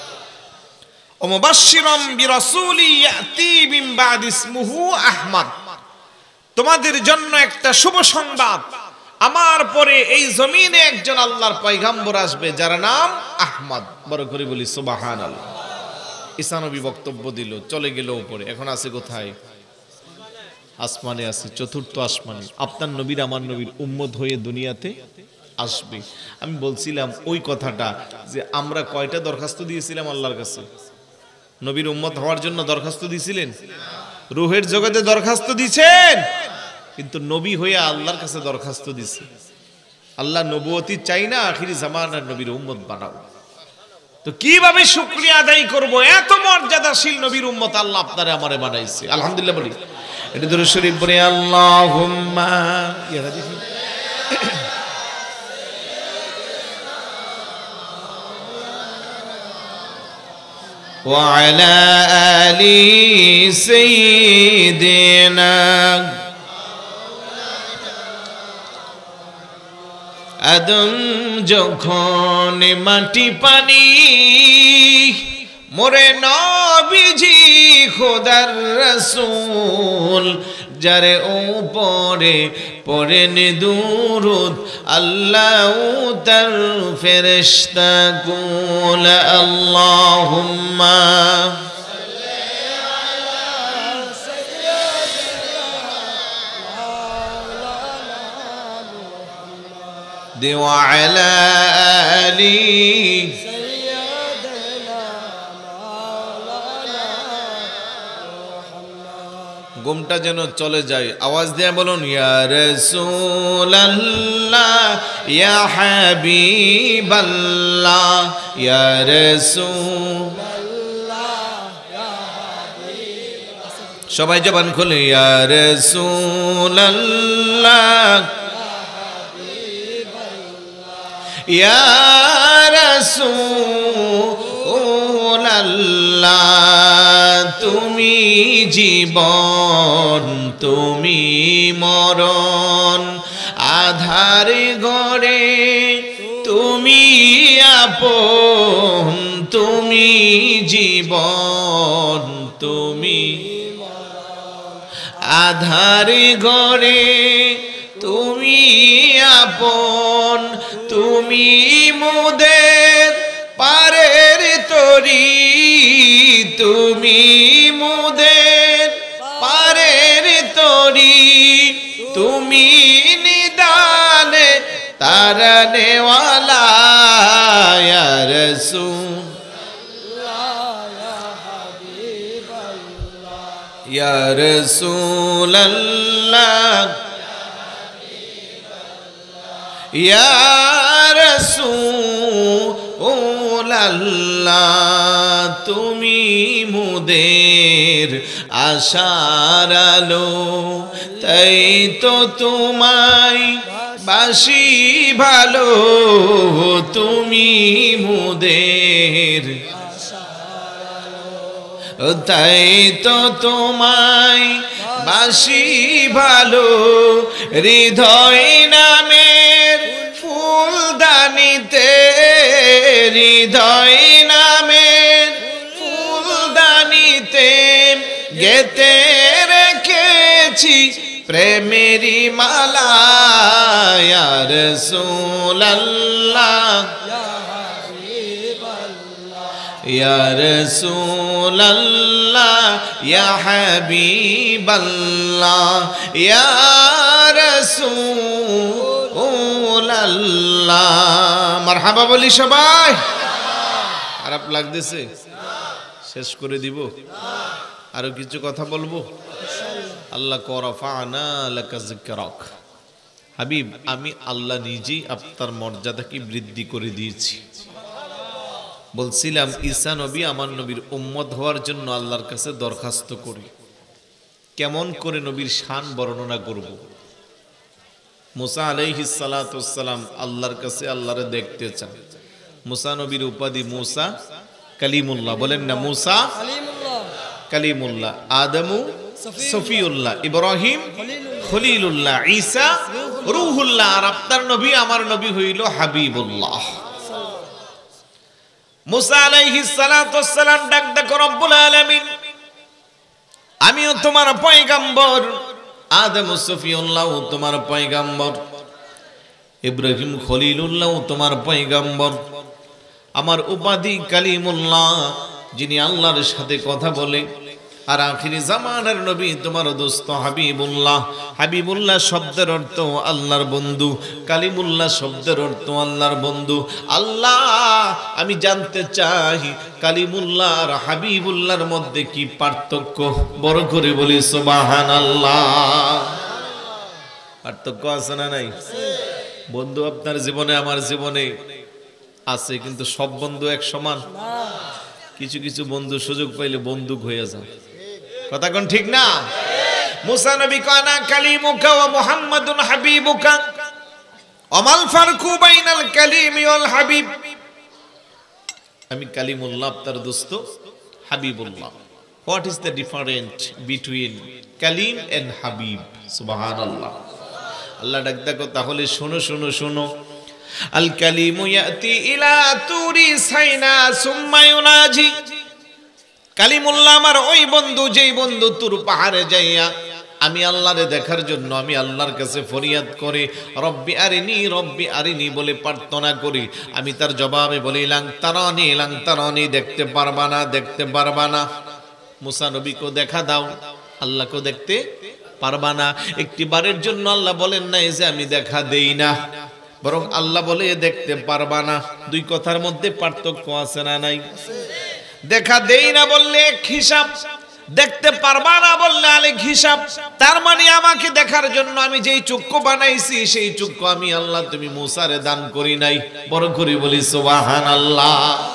Speaker 1: ও মুবাশশিরাম বিরাসূলি ইয়াতি মিন বাদি ইসমুহু আহমদ, তোমাদের জন্য একটা শুভ সংবাদ, আমার পরে এই জমিনে একজন আল্লাহর পয়গম্বর আসবে যার নাম আহমদ। বড় করে বলি সুবহানাল্লাহ। ঈসা নবী বক্তব্য দিল, চলে গেল উপরে। এখন আছে কোথায়? আসমানে আছে, চতুর্থ আসমানে। আপনার নবীর আমার নবীর উম্মত হয়ে দুনিয়াতে আসবে। আমি বলছিলাম ওই কথাটা যে আমরা কয়টা দরখাস্ত দিয়েছিলাম আল্লাহর কাছে? নবীর উম্মত হওয়ার জন্য দরখাস্ত দিয়েছিলেন? রূহের জগতে দরখাস্ত দিয়েছেন, কিন্তু নবী হয়ে আল্লাহর কাছে দরখাস্ত দিছে, আল্লাহ নবুয়তি চাই না, আখিরি জামানার নবীর উম্মত বানাও। তো কিভাবে শুকরিয়া আদায় করব? এত মর্যাদাশীল নবীর উম্মত আল্লাহ আপনারে আমারে বানাইছে। আলহামদুলিল্লাহ বলি। এটা দরুদ শরীফ পড়ে আল্লাহুম্মা ইয়ারা দেখি وعلى آل سيدنا আদম যখন মাটি পানি মোরে নবীজি খোদার রাসূল যারে উপরে পড়েন দুরুদ আল্লাহ তার ফেরেশতা কুল আল্লাহুম্মা وعلى آله ঘুমটা যেন চলে যায় আওয়াজ দিয়ে বলুন ইয়া রাসূলুল্লাহ ইয়া হাবিবাল্লাহ ইয়া রাসূলুল্লাহ ইয়া হাবিবাল্লাহ সবাই জবান খুলে ইয়া রাসূলুল্লাহ ইয়া রাসূলুল্লাহ তুমি জীবন তুমি মরণ আধার গড়ে তুমি আপন তুমি জীবন তুমি আধার গড়ে তুমি আপন তুমি মুদের পারের তরি তুমি মুদের পারের তরি তুমি নিদানে তারনেওয়ালা ইয়া রাসূলুল্লাহ ইয়া রাসূলুল্লাহ ইয়া রাসূলুল্লাহ তুমি মুদের আশার আলো তাই তো তোমায় বাসি ভালো তুমি মুদের তাই তো তোমায় বাসি ভালো হৃদয় নামের ফুলদানিতে হৃদয় নামের ফুলদানিতে গেতে রেখেছি প্রেমেরি মালা ইয়া রাসূলুল্লাহ ইয়া রাসূলুল্লাহ ইয়া হাবিবাল্লাহ ইয়া রাসূলুল্লাহ মারহাবা বলি সবাই খারাপ লাগতেছে শেষ করে দিব আরো কিছু কথা বলবো আল্লাহ করফানা লাকা যিকরাক হাবিব আমি আল্লাহ নিজেই আপনার মর্যাদাকে বৃদ্ধি করে দিয়েছি বলছিলাম ঈসা নবী আমার নবীর উম্মত হওয়ার জন্য আল্লাহর কাছে দরখাস্ত করি কেমন করে নবীর শান বর্ণনা করব মুসা আলাইহিস সালাতু ওয়াস সালাম আল্লাহর কাছে আল্লাহরে দেখতে চান মুসা নবীর উপাধি মুসা কালিমুল্লাহ বলেন না মুসা কালিমুল্লাহ কালিমুল্লাহ আদমু সফিউল্লাহ ইব্রাহিম খলিলুল্লাহ ঈসা রূহুল্লাহ আর আপনার নবী আমার নবী হইল হাবিবুল্লাহ মুসা আলাইহিস সালাতু ওয়াস সালাম ডাক ডাক রব্বুল আলামিন আমিও তোমার পয়গম্বর আদম সফিউল্লাহ তোমার পয়গম্বর ইব্রাহিম খলিলুল্লাহ তোমার পয়গম্বর আমার উপাধি কালিমুল্লাহ যিনি আল্লাহর সাথে কথা বলে আর আখিরি জামানার নবী তোমার দোস্ত হাবিবুল্লাহ হাবিবুল্লাহ শব্দের অর্থ আল্লাহর বন্ধু কালিমুল্লাহ শব্দের অর্থ আল্লাহর বন্ধু আল্লাহ আমি জানতে চাই কালিমুল্লাহ আর হাবিবুল্লাহর মধ্যে কি পার্থক্য বড় করে বলি সুবহানাল্লাহ পার্থক্য আছে না নাই বন্ধু আপনার জীবনে আমার জীবনে আছে কিন্তু সব বন্ধু এক সমান কিছু কিছু বন্ধু সুযোগ পাইলে বন্দুক হয়ে যায় কথা কোন ঠিক না মুসা নবী কানা কালিমুকা ওয়া মুহাম্মাদুন হাবিবুকা আমাল ফারকু বাইনাল কালিমি ওয়াল হাবিব আমি কালিমুল্লাহ আপনার দোস্ত Habibullah what is the different between Kalim and Habib সুবহানাল্লাহ আল্লাহ ডাক দেখো তাহলে শোনো শোনো শোনো আল কালিমু ইয়াতি ইলা তুরি সাইনা সুম্মা ইউনাজি কালিমুল্লাহ আমার ওই বন্ধু, যেই বন্ধু তুর পাহাড়ে যাইয়া আমি আল্লাহরে দেখার জন্য আমি আল্লাহর কাছে ফরিয়াদ করে রব্বি আরিনি রব্বি আরিনি বলে প্রার্থনা করি, আমি তার জবাবে বলি লাং তারানি লাং তারানি, দেখতে পারবা না দেখতে পারবা না। মুসা নবীকে দেখা দাও, আল্লাহকে দেখতে পারবা না। একটি বারের জন্য আল্লাহ বলেন নাই যে আমি দেখা দেই না, বরং আল্লাহ বলে দেখতে পারবা না। দুই কথার মধ্যে পার্থক্য আছে না নাই? দেখা দেই না বললে এক হিসাব, দেখতে পারবা না বললে আরেক হিসাব। তার মানে আমাকে দেখার জন্য আমি যেই চক্ষু বানাইছি সেই চক্ষু আমি আল্লাহ তুমি মুসারে দান করি নাই। বড় করে বলি সুবহানাল্লাহ।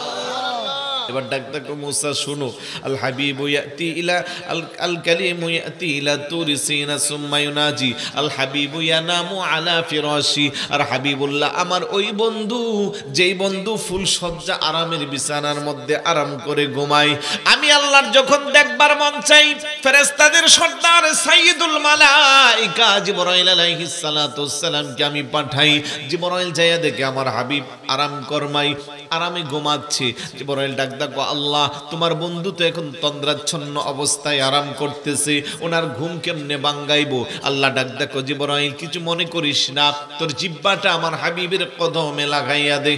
Speaker 1: এবার ডাক ডাকো মুসা শুনো, আল হাবিবু ইয়াতি ইলা আল কালিমু ইয়াতি ইলা তুরি সিনা সুম্মা ইউনাজি আল হাবিবু ইয়ানামু আলা ফিরাশি। আর হাবিবুল্লাহ আমার ওই বন্ধু, যেই বন্ধু ফুল সজ্জা আরামের বিছানার মধ্যে আরাম করে ঘুমায়। আমি আল্লাহর যখন দেখবার মন চাই, ফেরেশতাদের সর্দার সাইয়্যিদুল মালায়েকা জিবরাইল আলাইহিস সালাতু ওয়াস সালামকে আমি পাঠাই। জিবরাইল যাইয়া দেখে আমার হাবিব আরাম করমাই, আরামে ঘুমাচ্ছে। জিবরাইল ডাক দেখো আল্লাহ তোমার বন্ধু তো এখন তন্দ্রাচ্ছন্ন অবস্থায় আরাম করতেছে, ওনার ঘুম কেমনে বাঙ্গাইবো? আল্লাহ ডাক দেখো জিবরাইল কিছু মনে করিস না, তোর জিহ্বাটা আমার হাবিবের কদমে লাগাইয়া দে।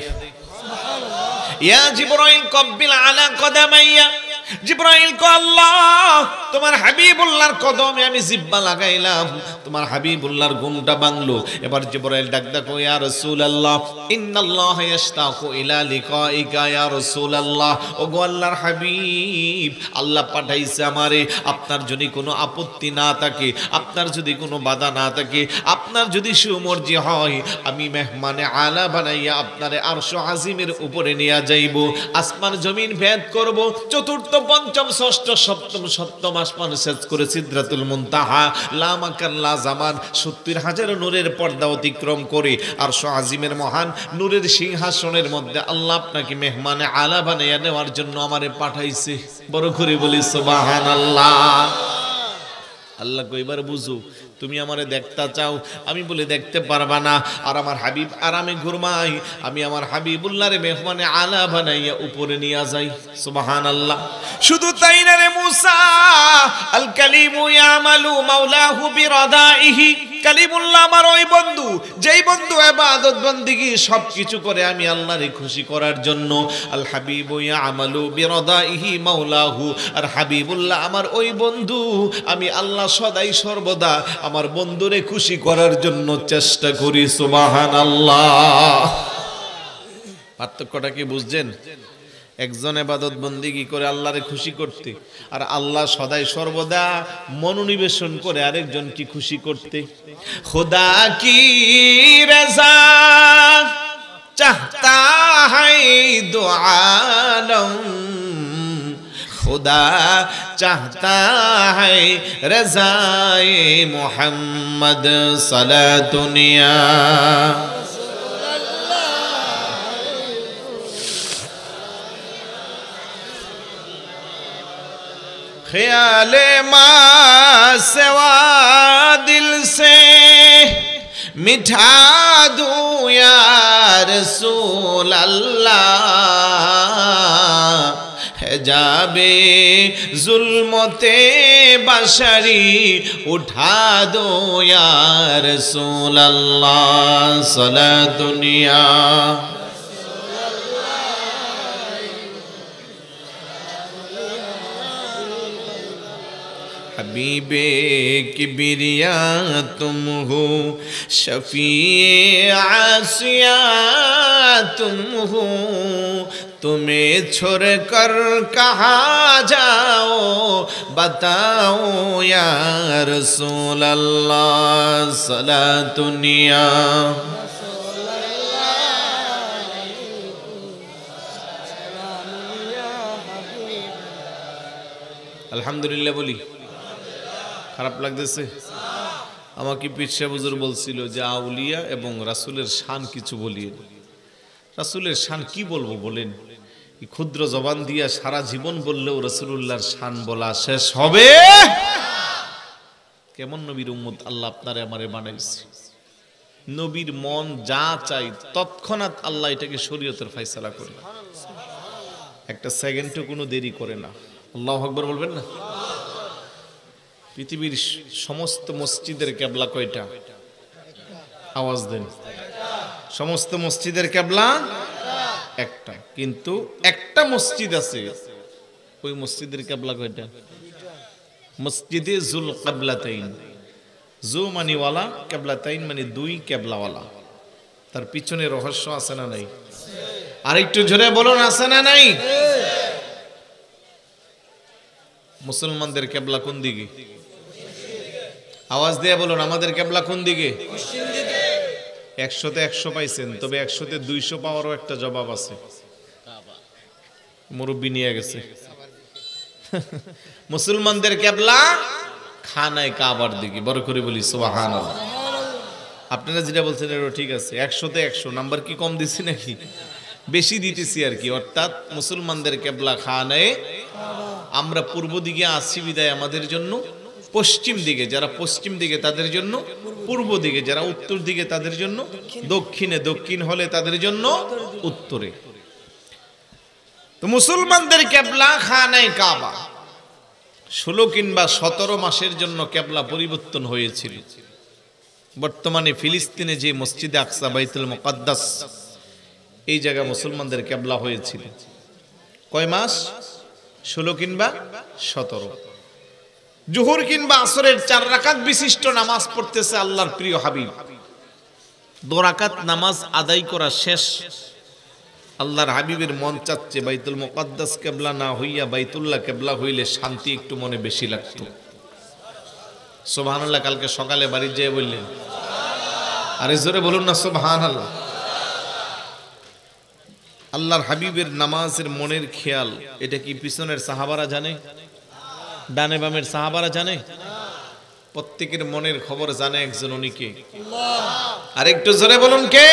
Speaker 1: ইয়া জিবরাইল কব্বিল আলা কদামাইয়া। জিবরাইল কো আল্লাহ তোমার হাবিবুল্লাহর কদমে আমি জিহ্বা লাগাইলাম, তোমার হাবিবুল্লাহর ঘুমটা ভাঙলো। এবার জিবরাইল ডাক দেখো ইয়া রাসূলুল্লাহ ইন্নাল্লাহ ইয়াশতাকু ইলা লিকাইকা ইয়া রাসূলুল্লাহ। ওগো আল্লাহর হাবিব, আল্লাহ পাঠাইছে আমারে, আপনার যদি কোনো আপত্তি না থাকে, আপনার যদি কোনো বাধা না থাকে, আপনার যদি সুমর্জি হয়, আমি মেহমানে আলা বানাইয়া আপনারে আরশ আজিমের উপরে নিয়ে যাইব, আসমান জমিন ভেদ করব, চতুর্থ পঞ্চম ষষ্ঠ সপ্তম সপ্তম আসমান সেচ করে সিদরাতুল মুনতাহা লা মাকান লা জামান সত্তর হাজার নূরের পর্দা অতিক্রম করে আরশ আজিমের মহান নূরের সিংহাসনের মধ্যে আল্লাহ আপনাকে মেহমানে আলা বানাইয়া নেওয়ার জন্য আমারে পাঠাইছে। বড় করে বলি সুবহানাল্লাহ। আল্লাহ কইবার বুঝো তুমি আমারে দেখতে চাও, আমি বলে দেখতে পারবা না। আর আমার হাবিব আরামে ঘুরমাই, আমি আমার হাবিবুল্লাহরে মেহমানে আলা বানাইয়া উপরে নিয়ে যাই। সুবহানাল্লাহ। শুধু তাই না রে মুসা, আল কালিমু ইয়ামালু মাওলাহু বিরাদাইহি। কালিমুল্লাহ আমার ওই বন্ধু, যেই বন্ধু ইবাদত বন্দেগী সবকিছু করে আমি আল্লাহরে খুশি করার জন্য। আল হাবিবু ইয়ামালু বিরাদাইহি মাওলাহু। আর হাবিবুল্লাহ আমার ওই বন্ধু, আমি আল্লাহ সদাই সর্বদা আমার বন্ধুরে খুশি করার জন্য চেষ্টা করি। সুবহানাল্লাহ। পার্থক্যটা কি বুঝছেন? একজন ইবাদত বন্দেগী করে আল্লাহরে খুশি করতে, আর আল্লাহ সদাই সর্বদা মনোনিবেশন করে আরেকজন কি খুশি করতে। খুদা কি রাজা চাহতা है दो आलम, खुदा चाहता है रज़ाए मोहम्मद सला दुनिया। ख्याले मा सेवा दिल से मिठा दूं या रसूल अल्लाह, हिजाबे जुल्मते बशरी उठा दो या रसूल अल्लाह सला दुनिया। हबीबे किबरिया तुम हो, शफीए आसिया तुम हो, तुम्हें छोड़ कर कहाँ जाओ बताओ या रसूल अल्लाह सला दुनिया। আলহামদুলিল্লাহ বলি। খারাপ লাগতেছে? আমাকে পীর সাহেব হুজুর বলছিল যে আউলিয়া এবং রাসূলের শান কিছু বলিয়ে। রাসূলের শান কি বলবো বলেন? এই ক্ষুদ্র জবান দিয়া সারা জীবন বললেও রাসূলুল্লাহর শান বলা শেষ হবে? কেমন নবীর উম্মত আল্লাহ আপনারে আমারে বানাইছে। নবীর মন যা চাই তৎক্ষণাৎ আল্লাহ এটাকে শরীয়তের ফয়সালা করে, একটা সেকেন্ডও কোনো দেরি করে না। আল্লাহু আকবার বলবেন না? পৃথিবীর সমস্ত মসজিদের কিবলা কয়টা? আওয়াজ দেন। সমস্ত মসজিদের কিবলা একটা, কিন্তু একটা মসজিদ আছে, ওই মসজিদের কিবলা কয়টা? মসজিদে জুল কিবলাতাইন। জু মানে ওয়ালা, কিবলাতাইন মানে দুই কিবলাওয়ালা। তার পিছনে রহস্য আছে না নাই? আরেকটু জোরে বলুন, আছে না নাই? মুসলমানদের কিবলা কোন দিকে? আওয়াজ দিয়ে বলুন, আমাদের কিবলা কোন দিকে? একশোতে একশো পাইছেন, তবে একশোতে দুইশো পাওয়ারও একটা জবাব আছে। মুরব্বী নিয়ে গেছে। মুসলমানদের কিবলা খানায় কাবার দিকে। বড় করে বলি সুবহানাল্লাহ। আপনারা যেটা বলছেন এটা ঠিক আছে, একশোতে একশো নাম্বার কি কম দিছি নাকি? বেশি দিতেছি আর কি। অর্থাৎ মুসলমানদের কিবলা খানায়, আমরা পূর্ব দিকে আসি বিদায় আমাদের জন্য পশ্চিম দিকে, যারা পশ্চিম দিকে তাদের জন্য পূর্ব দিকে, যারা উত্তর দিকে তাদের জন্য দক্ষিণে, দক্ষিণ হলে তাদের জন্য উত্তরে। তো মুসলমানদের কিবলা খানায় কাবা। ষোলো কিংবা সতেরো মাসের জন্য কিবলা পরিবর্তন হয়েছিল। বর্তমানে ফিলিস্তিনে যে মসজিদে আকসা বাইতুল মুকাদ্দাস, এই জায়গা মুসলমানদের কিবলা হয়েছিল। কয় মাস? ষোলো কিংবা সতেরো। জোহর কিংবা আসরের চার রাকাত বিশিষ্ট নামাজ পড়তেছে আল্লাহর প্রিয় হাবিব। দু রাকাত নামাজ আদায় করা শেষ। আল্লাহর হাবিবের মন চাচ্ছে বাইতুল মুকাদ্দাস কিবলা না হইয়া বাইতুল্লাহ কিবলা হইলে শান্তি একটু মনে বেশি লাগতো। সুবহানাল্লাহ। কালকে সকালে বাড়ি যেয়ে বললেন, আরে জোরে বলুন না সুবহানাল্লাহ। আল্লাহর হাবিবের নামাজের মনের খেয়াল, এটা কি পিছনের সাহাবারা জানে? ডানে বামের সাহাবারা জানে? প্রত্যেকের মনের খবর জানে একজন, উনি কে? আর একটু জোরে বলুন, কে?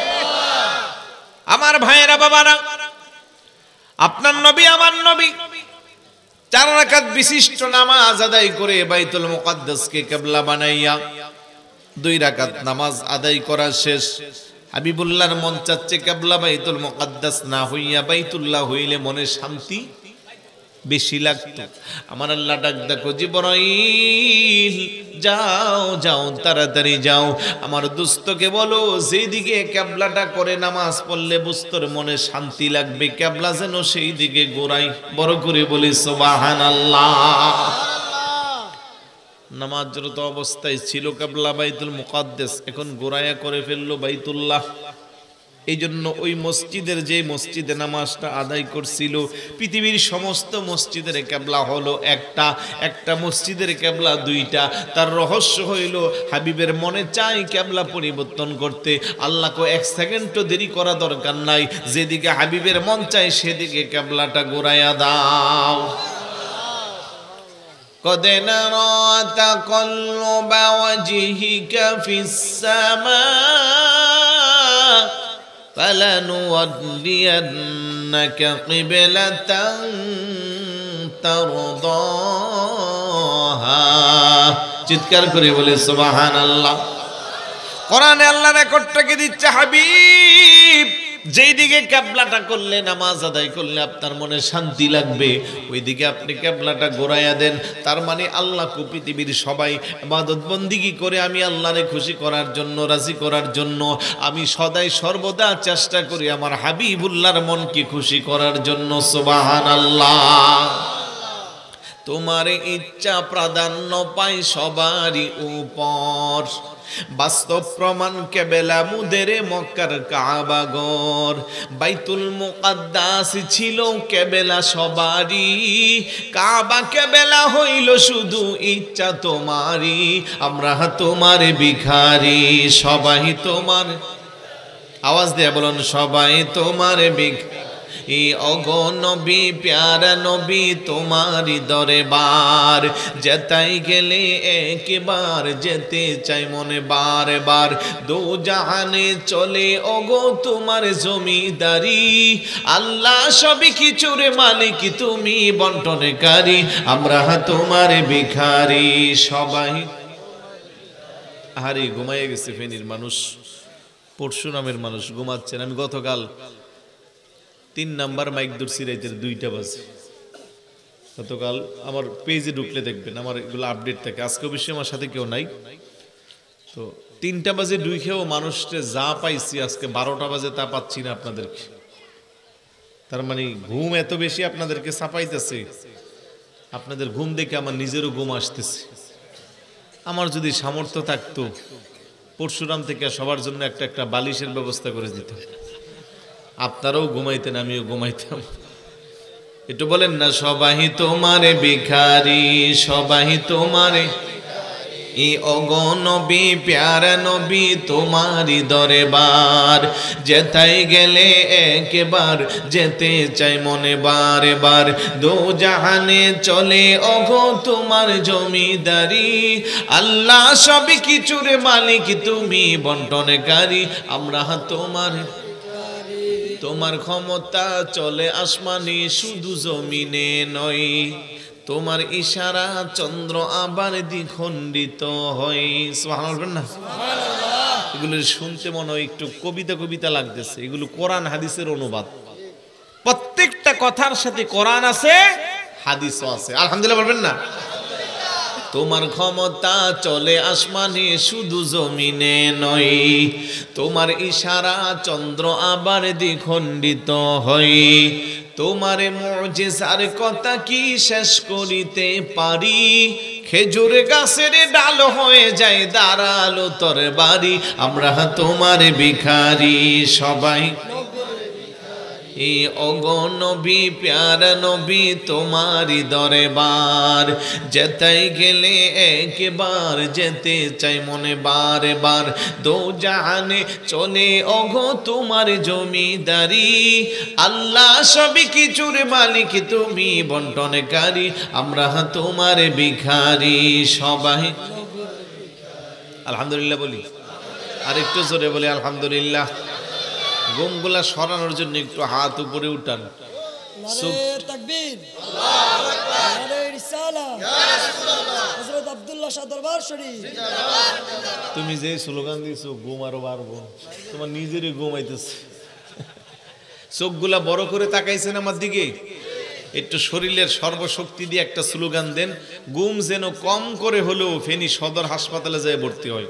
Speaker 1: আমার ভাইয়েরা, বাবারা, আপনার নবী আমার নবী চার রাকাত বিশিষ্ট নামাজ আদায় করে বাইতুল মুকাদ্দাসকে কিবলা বানাইয়া দুই রাকাত নামাজ আদায় করা শেষ। হাবিবুল্লাহর মন চাচ্ছে কিবলা বাইতুল মুকাদ্দাস না হইয়া বাইতুল্লাহ হইলে মনে শান্তি বেশি লাগতো। আমার আল্লাহ ডাক দেখো, জিবরাইল যাও যাও, তাড়াতাড়ি যাও, আমার দোস্তকে বলো যেদিকে কিবলাটা করে নামাজ পড়লে বুস্তর মনে শান্তি লাগবে, কিবলা যেন সেই দিকে ঘোরাই। বড় করে বলি সুবহানাল্লাহ। নামাজরত অবস্থায় ছিল কিবলা বাইতুল মুকাদ্দাস, এখন ঘোরায়া করে ফেললো বাইতুল্লাহ। এই জন্য ওই মসজিদের যে মসজিদে নামাজটা আদায় করছিল, পৃথিবীর সমস্ত মসজিদের কিবলা হলো একটা, একটা মসজিদের কিবলা দুইটা। তার রহস্য হইল হাবিবের মনে চাই কিবলা পরিবর্তন করতে। আল্লাহকে এক সেকেন্ডও দেরি করা দরকার নাই, যেদিকে হাবিবের মন চাই সেদিকে কিবলাটা ঘোরায়া দাও। قد نرى تقلب وجهك في السماء فلنولينك قبلة ترضاها। চিৎকার করে বলে সুবহানাল্লাহ। কোরআনে আল্লাহ রেকর্ডটাকে দিচ্ছে, হাবিব যেই দিকে কিবলাটা করলে নামাজ আদায় করলে আপনার মনে শান্তি লাগবে, ওই দিকে আপনি কিবলাটা ঘোরাইয়া দেন। তার মানে আল্লাহ কো পৃথিবীর সবাই ইবাদত বন্দিগি করে আমি আল্লাহরে খুশি করার জন্য, রাজি করার জন্য। আমি সদাই সর্বদা চেষ্টা করি আমার হাবিবুল্লাহর মনকে খুশি করার জন্য। সুবহানাল্লাহ। তোমার ইচ্ছা প্রাধান্য পাই সবারই উপর, বাস্তব প্রমাণ কেবেলা মুদেরে মক্কার কাবাগর। বাইতুল মুকাদ্দাস ছিল কেবেলা সবারই, কাবা কেবেলা হইল শুধু ইচ্ছা তোমারই। আমরা তোমার ভিখারি, সবাই তোমার, আওয়াজ দিয়ে বলুন, সবাই তোমার ভিখারি। এই অগো নবী প্যারা নবী তোমারি দরবার, যেতাই গেলে একবার যেতে চাই মনে বারে বার। দো জাহানে চলে ওগো তোমার জমিদারি, আল্লাহ সবই কিছুর মালিক তুমি বন্টনকারী। আমরা তোমার ভিখারি, সবাই। আরে ঘুমাইয়ে গেছে ফেনীর মানুষ, পরশুরামের মানুষ ঘুমাচ্ছেন। আমি গতকাল তিন নাম্বার মাইক ধরছি রাইতের দুইটা বাজে, গতকাল আমার পেজে ঢুকলে দেখবেন আমার এগুলো আপডেট থাকে। আজকে অবশ্যই আমার সাথে কেউ নাই, তো তিনটা বাজে দুই খেয়েও মানুষকে যা পাইছি আজকে বারোটা বাজে তা পাচ্ছি না আপনাদেরকে। তার মানে ঘুম এত বেশি আপনাদেরকে চাপাইতেছে, আপনাদের ঘুম দেখে আমার নিজেরও ঘুম আসতেছে। আমার যদি সামর্থ্য থাকতো পরশুরাম থেকে সবার জন্য একটা একটা বালিশের ব্যবস্থা করে দিতাম, আপনারাও ঘুমাইতেন আমিও ঘুমাইতাম। একটু বলেন না, সবাই তোমারে ভিখারি, সবাই তোমারে ই ওগো নবী প্যারা নবী তোমারি দরবার, যেথায় গেলে একবার যেতে চাই মনে বারে বার, দো জাহানে চলে ওগো তোমার জমিদারি, আল্লাহ সব কিছুর মালিক তুমি বন্টনকারী, আমরা তোমার তোমার ক্ষমতা চলে আসমানি শুধু জমিনে নয়, তোমার ইশারা চন্দ্র আবার দ্বিখণ্ডিত হয়। সুবহানাল্লাহ না, এগুলো শুনতে মনে হয় একটু কবিতা কবিতা লাগতেছে, এগুলো কোরআন হাদিসের অনুবাদ। প্রত্যেকটা কথার সাথে কোরআন আছে, হাদিসও আছে। আলহামদুলিল্লাহ বলবেন না? তোমার ক্ষমতা চলে আসমানে শুধু জমিনে নয়, তোমার ইশারা চন্দ্র আবার দ্বিখণ্ডিত হয়, তোমার মুজিজার কথা কি শেষ করিতে পারি, খেজুর গাছের ডাল হয়ে যায় দাঁড়ালো তরবারি, আমরা তোমার ভিখারি সবাই এই ওগো নবী প্যারা নবী তোমারি দরবার, যেতে গেলে একবার যেতে চাই মনে বারে বার, দো জাহানে চলে ওগো তোমার জমিদারি, আল্লাহ সব কিছুর মালিক তুমি বন্টনকারী, আমরা তোমার ভিখারি সবাই। আলহামদুলিল্লাহ বলি, আর একটু জোরে বলি আলহামদুলিল্লাহ। ঘুমগুলা সরানোর জন্য একটু হাত উপরে উঠান। তুমি যে স্লোগান দিয়েছো ঘুম আরো বাড়বো, তোমার নিজেরই ঘুমাইতেছে। চোখগুলা বড় করে তাকাইছেন আমার দিকে, একটু শরীরের সর্বশক্তি দিয়ে একটা স্লোগান দেন, ঘুম যেন কম করে হলেও ফেনী সদর হাসপাতালে যায় ভর্তি হয়।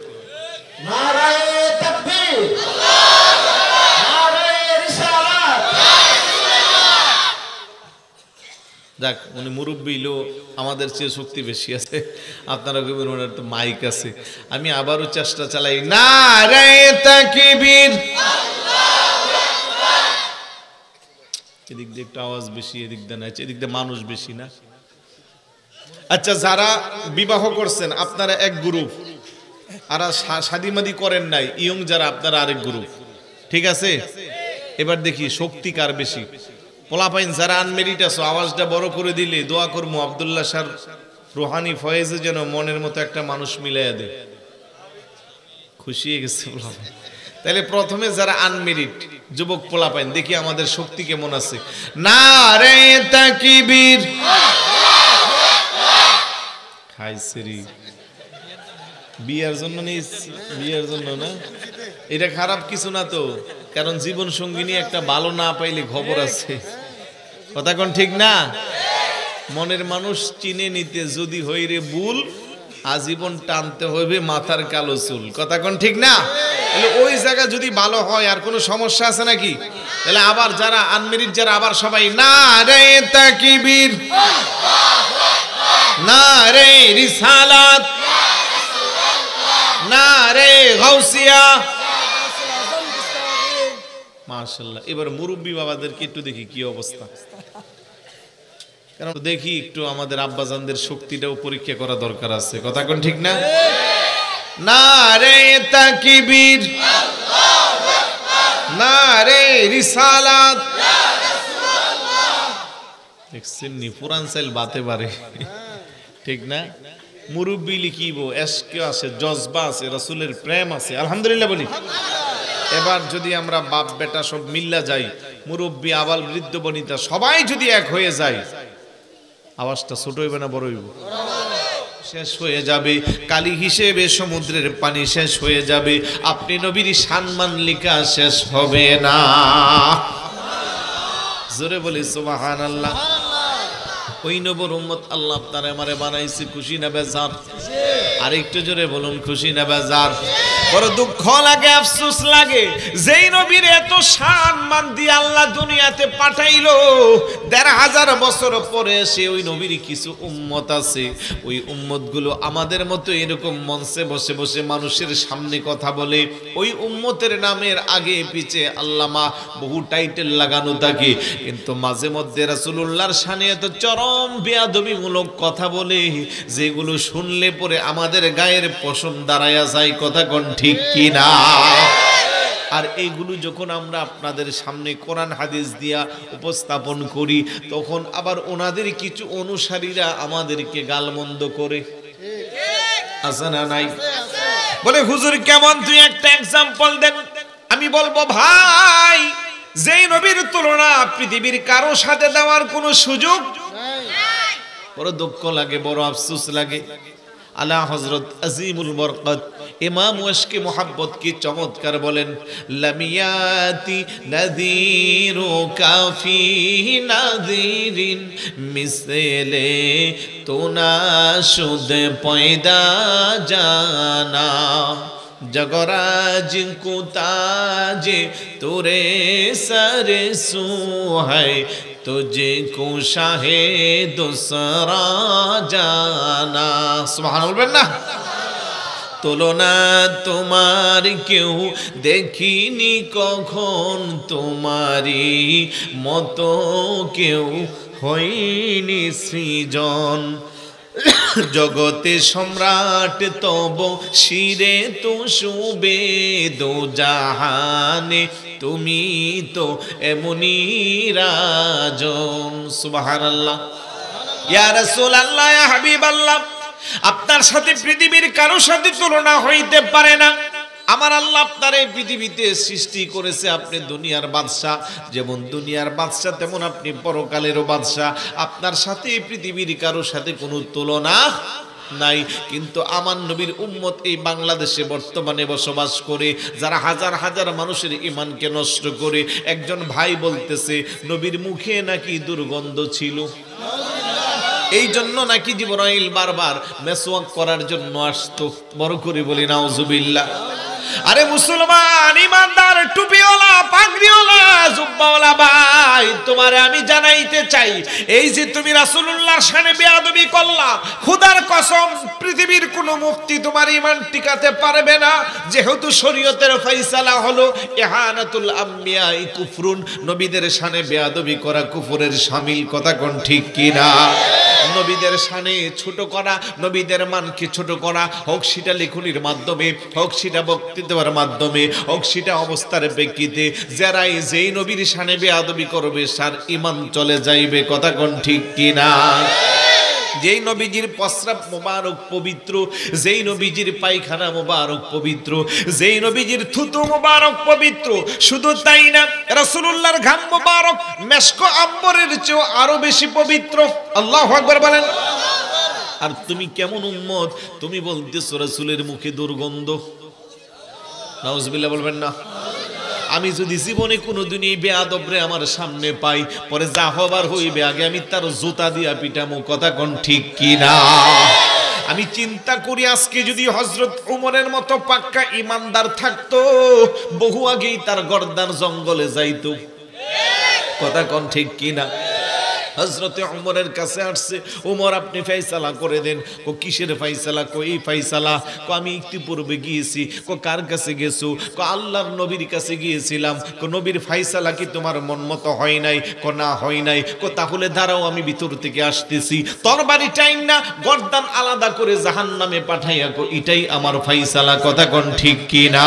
Speaker 1: যাক, উনি মুরব্বী লো, আমাদের চেয়ে শক্তি বেশি আছে, আপনারা কবির ওনার তো মাইক আছে। আমি আবারও চেষ্টা চালাই, নারে তাকবীর, এদিক দিয়ে একটু আওয়াজ বেশি, এদিক দিয়ে না, এদিক দিয়ে মানুষ বেশি না। আচ্ছা, যারা বিবাহ করছেন আপনারা এক গ্রুপ, আর শাদিমাদি করেন নাই ইয়ং যারা আপনারা আরেক গ্রুপ, ঠিক আছে? এবার দেখি শক্তি কার বেশি। পোলাপাইন যারা আনমেরিট আছো আওয়াজটা বড় করে দিলে দোয়া করবো আব্দুল্লাহ স্যার রোহানি ফয়েজে যেন মনের মতো একটা মানুষ মিলাইয়া দেয়। খুশি হয়ে গেছে পোলাপাইন। তাহলে প্রথমে যারা আনমেরিট যুবক পোলাপাইন, দেখি আমাদের শক্তি কেমন আছে। নারে তাকবীর, খাইছেরি বিয়ার জন্য নেই, বিয়ার জন্য না, এটা খারাপ কিছু না তো, কারণ জীবন সঙ্গিনী একটা ভালো না পাইলে খবর আছে। কথা কোন ঠিক না? মনের মানুষ চিনে নিতে যদি হই রে ভুল, আজীবন টানতে হইবে মাথার কালো চুল। কথা কোন ঠিক না? তাহলে ওই জায়গা যদি ভালো হয়, আর কোনো সমস্যা আছে নাকি? তাহলে আবার যারা আনমেরিট যারা আবার সবাই নারে তাকবীর, নারে রিসালাত, নারে গাউসিয়া। মাশাআল্লাহ। এবার মুরব্বী বাবাদেরকে একটু দেখি কি অবস্থা, কারণ দেখি একটু আমাদের আব্বাজানদের শক্তিটাও পরীক্ষা করা দরকার আছে। কথা কোন ঠিক না? নারে তাকবীর, নারে রিসালাত। দেখছেন নি পুরান সাইল বাতে পারে, ঠিক না? মুরব্বী লিখিব, এশকে আছে, জজবা আছে, রাসূলের প্রেম আছে। আলহামদুলিল্লাহ বলি। এবার যদি আমরা বাপ বেটা সব মিল্লা যাই, মুরব্বী আবাল বৃদ্ধ বনিতা সবাই যদি এক হয়ে যায়, আওয়াজটা ছোট হইবে না বড় হইব? শেষ হয়ে যাবে কালি হিসেবে সমুদ্রের পানি শেষ হয়ে যাবে, আপনি নবীর সম্মান লিখা শেষ হবে না। জোরে বলি সুবহানাল্লাহ। ওই নবীর উম্মত আল্লাহ আপনারে আমারে বানাইছে, খুশি না বেজার? আর একটু জোরে বলুন, খুশি না বেজার? বড় দুঃখ লাগে, আফসোস লাগে, যেই নবীর এত সম্মান দিয়ে আল্লাহ দুনিয়াতে পাঠাইলো, দেড় হাজার বছর পরে সে ওই নবীর কিছু উম্মত আছে, ওই উম্মত গুলো আমাদের মতো এরকম মঞ্চে বসে বসে মানুষের সামনে কথা বলে। ওই উম্মতের নামের আগে পিছে আল্লামা বহু টাইটেল লাগানো থাকে, কিন্তু মাঝে মধ্যে রাসূলুল্লাহর শানে এত চরম বেয়াদবিমূলক কথা বলে, যেগুলো শুনলে পরে আমাদের গায়ের পশম দাঁড়ায়া যায়। কথা কোন ঠিক কি না? আর এইগুলো যখন আমরা আপনাদের সামনে কোরআন হাদিস দিয়া উপস্থাপন করি, তখন আবার ওনাদের কিছু অনুসারীরা আমাদেরকে গালমন্দ করে। আছে না নাই? বলে হুজুর কেমন, তুই একটা এক্সাম্পল দেন। আমি বলবো ভাই, যেই নবীর তুলনা পৃথিবীর কারো সাথে দেওয়ার কোনো সুযোগ নাই। বড় দুঃখ লাগে, বড় আফসোস লাগে। আলা হযরত আজিমুল বরকত ইমাম ওয়াশকে মোহাব্বত কি চমৎকার বলেন, লামিয়াতি নাযীরু কাফি নাযীরিন মিসলে তোনা শুদ পয়দা জানা জগরাজ কুতাজে তোরে সরে সুহায় तुझे को शाहे दूसरा जाना। सुभान अल्लाह ना। তুলনা তোমার কেউ দেখিনি কখন, তোমারি মতো কেউ হয়নি সৃজন। জগতে সম্রাট তব শিরে তো শুবে দো জাহানে, তুমি তো এমনি রাজন। সুবহানাল্লাহ। ইয়া রাসূলুল্লাহ, ইয়া হাবিবাল্লাহ, আপনার সাথে পৃথিবীর কারো সাথে তুলনা হইতে পারে না। আমার আল্লাহ আপনার এই পৃথিবীতে সৃষ্টি করেছে, আপনি দুনিয়ার বাদশা। যেমন দুনিয়ার বাদশা, তেমন আপনি পরকালেরও বাদশা। আপনার সাথে পৃথিবীর কারো সাথে কোনো তুলনা নাই। কিন্তু আমার নবীর উম্মত এই বাংলাদেশে বর্তমানে বসবাস করে, যারা হাজার হাজার মানুষের ঈমানকে নষ্ট করে। একজন ভাই বলতেছে নবীর মুখে নাকি দুর্গন্ধ ছিল, এই জন্য নাকি জিবরাইল বারবার মেসওয়াক করার জন্য আসতো। বড় করে বলি নাউজুবিল্লাহ। আরে মুসলমান, ইমানদার, টুপিওয়ালা, পাগড়িওয়ালা, জুব্বাওয়ালা ভাই, তোমারে আমি জানাইতে চাই, এই যে তুমি রাসূলুল্লাহর শানে বেয়াদবি করলা, খোদার কসম পৃথিবীর কোনো মুফতি তোমার ঈমান টিকাতে পারবে না। যেহেতু শরীয়তের ফয়সালা হলো ইহানাতুল আম্বিয়া কুফরুন, নবীদের শানে বেয়াদবি করা কুফরের শামিল। কথা কোন ঠিক কি না? নবীদের শানে ছোট করা, নবীদের মানকে ছোট করা, হোক সেটা লেখনির মাধ্যমে, হোক সেটা বক্তৃতার মাধ্যমে, হোক সেটা অবস্থার প্রেক্ষিতে, যারাই যেই নবীর শানে বেয়াদবি করবে তার ঈমান চলে যাইবে। কথা কোন ঠিক কি না? যেই নবীজির প্রস্রাব মোবারক পবিত্র, যেই নবীজির পায়খানা মোবারক পবিত্র, যেই নবীজির থুতু মোবারক পবিত্র, শুধু তাই না, রাসূলুল্লাহর ঘাম মোবারক মেশক আম্বরের চেয়েও আরো বেশি পবিত্র। আল্লাহু আকবার বলেন। আর তুমি কেমন উম্মত, তুমি বলতেছো রাসূলের মুখে দুর্গন্ধ। নাউজুবিল্লাহ বলবেন না? আমি যদি জীবনে কোনোদিন এই বেয়াদবরে আমার সামনে পাই, পরে যা হবার হইবে, আগে আমি তার জুতা দিয়া পিটামো। কথা কোন ঠিক কি না? আমি চিন্তা করি, আজকে যদি হযরত উমরের মতো পাক্কা ইমানদার থাকতো, বহু আগেই তার গর্দান জঙ্গলে যাইতো। কথা কোন ঠিক কি না? হযরতে উমরের কাছে আসছে, উমর আপনি ফয়সালা করে দেন। কো কিসের ফয়সালা? কো এই ফয়সালা। কো আমি একটু পূর্বে গিয়েছি। কো কার কাছে গেছো? কো আল্লাহর নবীর কাছে গিয়েছিলাম। কো নবীর ফয়সালা কি তোমার মন মতো হয় নাই? কো না হয় নাই। কো তাহলে দাঁড়াও, আমি ভিতর থেকে আসতেছি। তরবারি টাইম না, গর্দান আলাদা করে জাহান্নামে পাঠাইয়া কো এটাই আমার ফয়সালা। কথা কোন ঠিক কি না?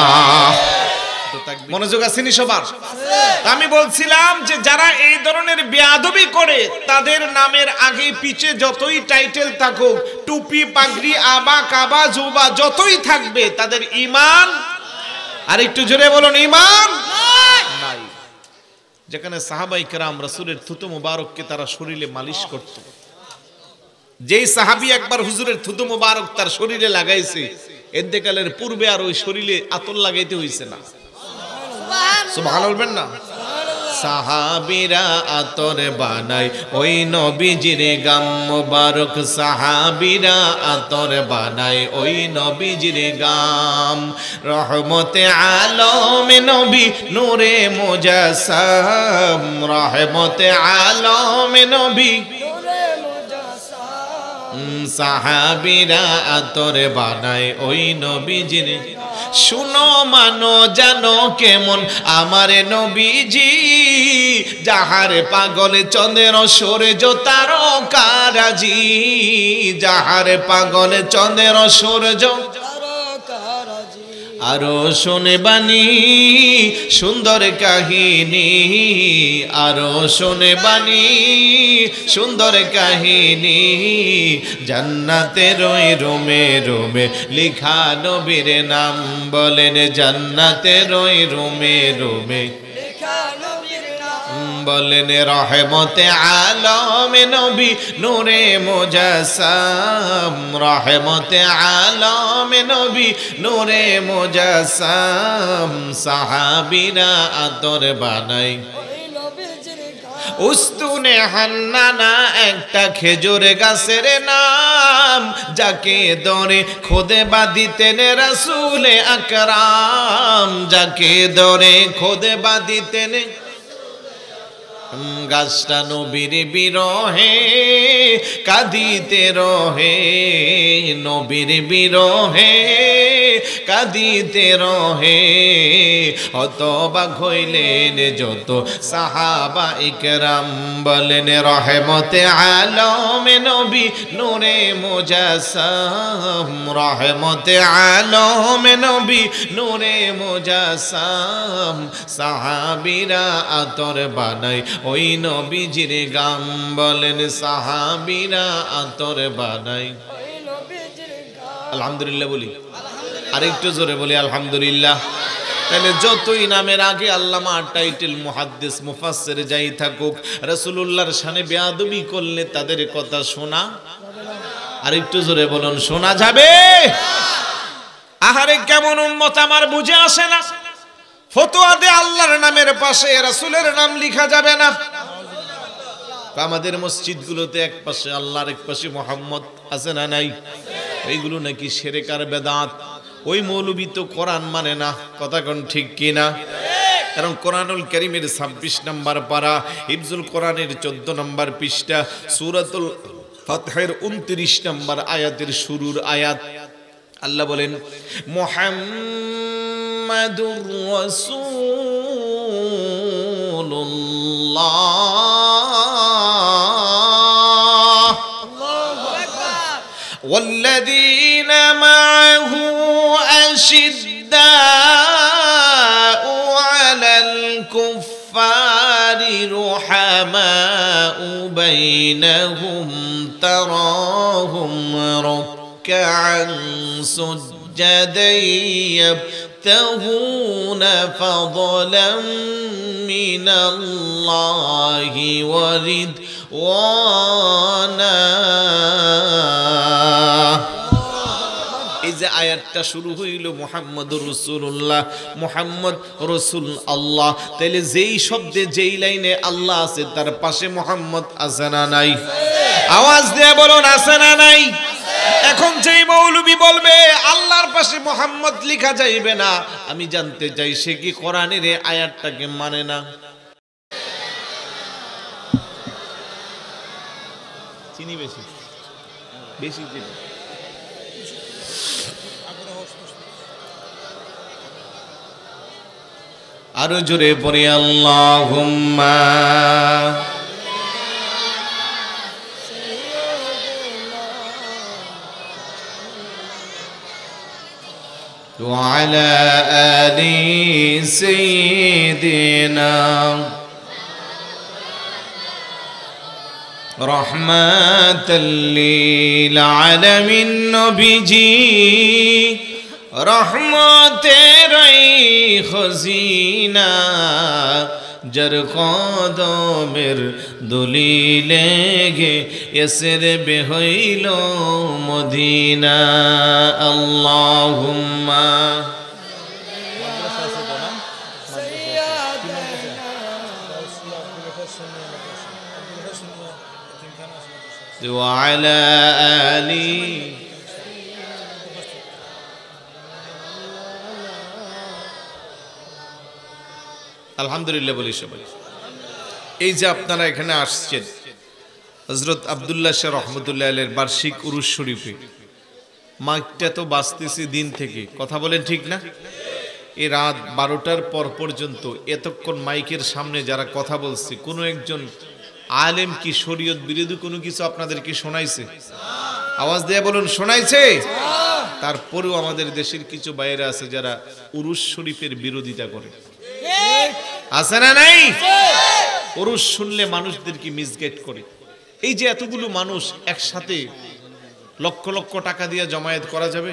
Speaker 1: মনোযোগ আসেনি সবার? আমি বলছিলাম যে যারা এই ধরনের বেয়াদবি করে, তাদের নামের আগে পিছে যতই টাইটেল থাকুক, টুপি, পাগড়ি, আবা, কাবা, জুবা যতই থাকবে, তাদের ঈমান, আর একটু জোরে বলুন, ঈমান নাই। যেখানে সাহাবায়ে কেরাম রাসূলের থুতু মুবারককে তারা শরীরে মালিশ করত, যেই সাহাবী একবার হুজুরের থুতু মুবারক তার শরীরে লাগাইছে, ইন্তেকালের পূর্বে আর ওই শরীরে আতর লাগাইতে হইছে না। সুবহানাল্লাহ বলবেন না? সাহাবীরা আতর বানায় ওই নবীজির গাম মোবারক, সাহাবীরা আতর বানায় ওই নবীজির গাম। রহমতে আলম নবী নূরে মুজাসসাম, রহমতে আলম নবী সাহাবীরা আতর বানায় ওই নবীজির। শুনো মানো জানো কেমন আমার নবীজি, যাহার পাগলে চন্দ্র সূর্য তারকারাজি, যাহার পাগলে চন্দ্র সূর্য। আরো শোনে বাণী সুন্দর কাহিনী, আরো শোনে বাণী সুন্দর কাহিনী, জান্নাতের ওই রোমে রোমে লিখা নবীর নাম। বলেন জান্নাতের ওই রোমে রোমে বলেন রহমতে আলম নবী নূরে মুজাসসাম, রহমতে আলম নবী নূরে মুজাসসাম। সাহাবীরা আতর বানাই উস্তুনে হান্নানা একটা খেজুর গাছের নাম, যাকে ধরে খোদে বাঁধিতেন রাসূল আকরাম, যাকে ধরে খোদে বাঁধিতেন। গাছটা নবীর বিরহে কাঁদিতে রহে, নবীর বিরহে কাঁদিতে রহে। হতবাক হইলেন যত সাহাবা ইকরাম। বলেন রহমতে আলম নবী নূরে মুজাসসাম, রহমতে আলম নবী নূরে মুজাসসাম। সাহাবীরা আতর বানায় ওই নবীজির গাম। বলেন সাহাবীরা আতর বানায়। আলহামদুলিল্লাহ বলি, আরেকটু জোরে বলি আলহামদুলিল্লাহ। তাহলে যতই নামের আগে আল্লামা টাইটেল মুহাদ্দিস মুফাসসির যাই থাকুক, রাসূলুল্লাহর শানে বেয়াদবি করলে তাদের কথা শোনা, আরেকটু জোরে বলুন, শোনা যাবে? আহারে কেমন উম্মত আমার বুঝে আসে না। ফতোয়া দে আল্লাহর নামের পাশে রাসূলের নাম লেখা যাবে না। আমাদের মসজিদগুলোতে এক পাশে আল্লাহর এক পাশে মুহাম্মদ আছে না নাই? এইগুলো নাকি শিরক আর বেদাত। ওই মৌলবী তো কোরআন মানে না, কথা কোন ঠিক কিনা? কারণ কোরআনুল কারীমের ছাব্বিশ নম্বর পারা, হিফজুল কোরআনের চোদ্দ নম্বর পৃষ্ঠা, সূরাতুল ফাতহের উনত্রিশ নম্বর আয়াতের শুরুর আয়াত, আল্লাহ বলেন মুহাম্মাদুর রাসূলুল্লাহ والذين معه أشداء على الكفار رحماء بينهم تراهم ركعا سجدا يبتغون فضلا من الله ورضوانا। এই যে আয়াতটা শুরু হইল মুহাম্মদুর রাসূলুল্লাহ, মুহাম্মদ রাসূল আল্লাহ, তাইলে যেই শব্দে যেই লাইনে আল্লাহ আছে তার পাশে মুহাম্মদ আছে না নাই? আওয়াজ দিয়ে বলুন আছে না নাই? এখন যেই মৌলবী বলবে আল্লাহর পাশে মুহাম্মদ লেখা যাইবে না, আমি জানতে চাই সে কি কোরআনের এই আয়াতটাকে মানে না? চিনি বেশি বেশি চিনি। আরো জোরে পড়ি আল্লাহুম্মা وعلى آل سيدنا رحمة للعالمين نبيجي রহমতের খজিনা যার কদমের দলিলে গে এসের বেহইল মদিনা। আল্লাহুম্মা وعلى آله আলহামদুলিল্লাহ বলি সবাই। এই যে আপনারা এখানে আসছেন হযরত আব্দুল্লাহ শাহ রহমতুল্লাহ আলাইহির বার্ষিক উরুস শরীফে, মাইকটা তো বাজতেছে দিন থেকে, কথা বলেন ঠিক না? এই রাত বারোটার পর পর্যন্ত এতক্ষণ মাইকের সামনে যারা কথা বলছে, কোনো একজন আলেম কি শরীয়ত বিরোধী কোনো কিছু আপনাদেরকে শোনাইছে? আওয়াজ দিয়ে বলুন, শোনাইছে? তারপরেও আমাদের দেশের কিছু বাইরে আছে যারা উরুস শরীফের বিরোধিতা করে, আছে না নাই? উরুস শুনলে মানুষদেরকে মিসগাইড করে। এই যে এতগুলো মানুষ একসাথে লক্ষ লক্ষ টাকা দিয়ে জমায়েত করা যাবে?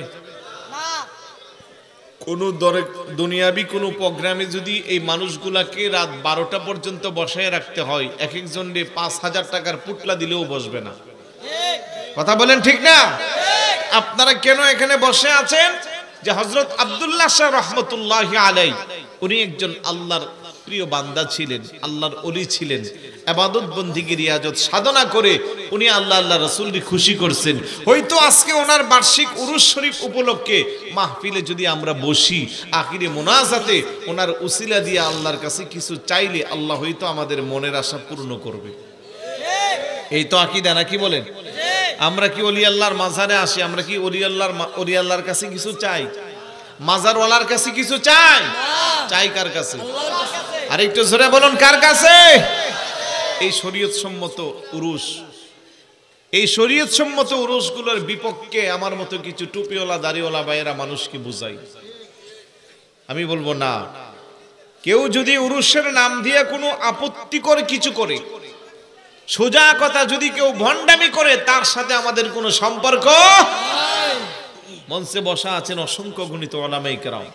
Speaker 1: কোন দুনিয়াবি কোন প্রোগ্রামে যদি এই মানুষগুলাকে রাত বারোটা পর্যন্ত বসায় রাখতে হয়, এক একজন পাঁচ হাজার টাকার পুটলা দিলেও বসবে না, কথা বলেন ঠিক না? আপনারা কেন এখানে বসে আছেন? যে হযরত আব্দুল্লাহ শাহ রহমতুল্লাহি আলাইহি উনি একজন আল্লাহর প্রিয় বান্দা ছিলেন, আল্লাহর ওলি ছিলেন। ইবাদত বন্দেগী রিয়াজত সাধনা করে উনি আল্লাহ আল্লাহ রাসূলকে খুশি করছেন। হয়তো আজকে ওনার বার্ষিক উরুস শরীফ উপলক্ষে মাহফিলে যদি আমরা বসি, আখিরে মোনাজাতে ওনার উসিলা দিয়ে আল্লাহর কাছে কিছু চাইলে আল্লাহ হয়তো আমাদের মনের আশা পূর্ণ করবে। এই তো আকীদা, নাকি বলেন? আমরা কি ওলি আল্লাহর মাজারে আসি? আমরা কি ওলি আল্লাহর ওলি আল্লাহর কাছে কিছু চাই? মাজারওয়ালার কাছে কিছু চাই? চাই কার কাছে? আর একটু জোরে বলুন, কার কাছে? এই শরীয়ত সম্মত উরুস, এই শরীয়ত সম্মত উরুসগুলোর বিপক্ষে আমার মতো কিছু টুপিওয়ালা দাড়িওয়ালা ভাইয়েরা মানুষকে বুঝাই। আমি বলবো না, কেউ যদি উরুসের নাম দিয়ে কোনো আপত্তিকর কিছু করে, সোজা কথা, যদি কেউ ভণ্ডামি করে, তার সাথে আমাদের কোনো সম্পর্ক। মঞ্চে বসা আছেন অসংখ্য গণিত উলামায়ে কেরাম।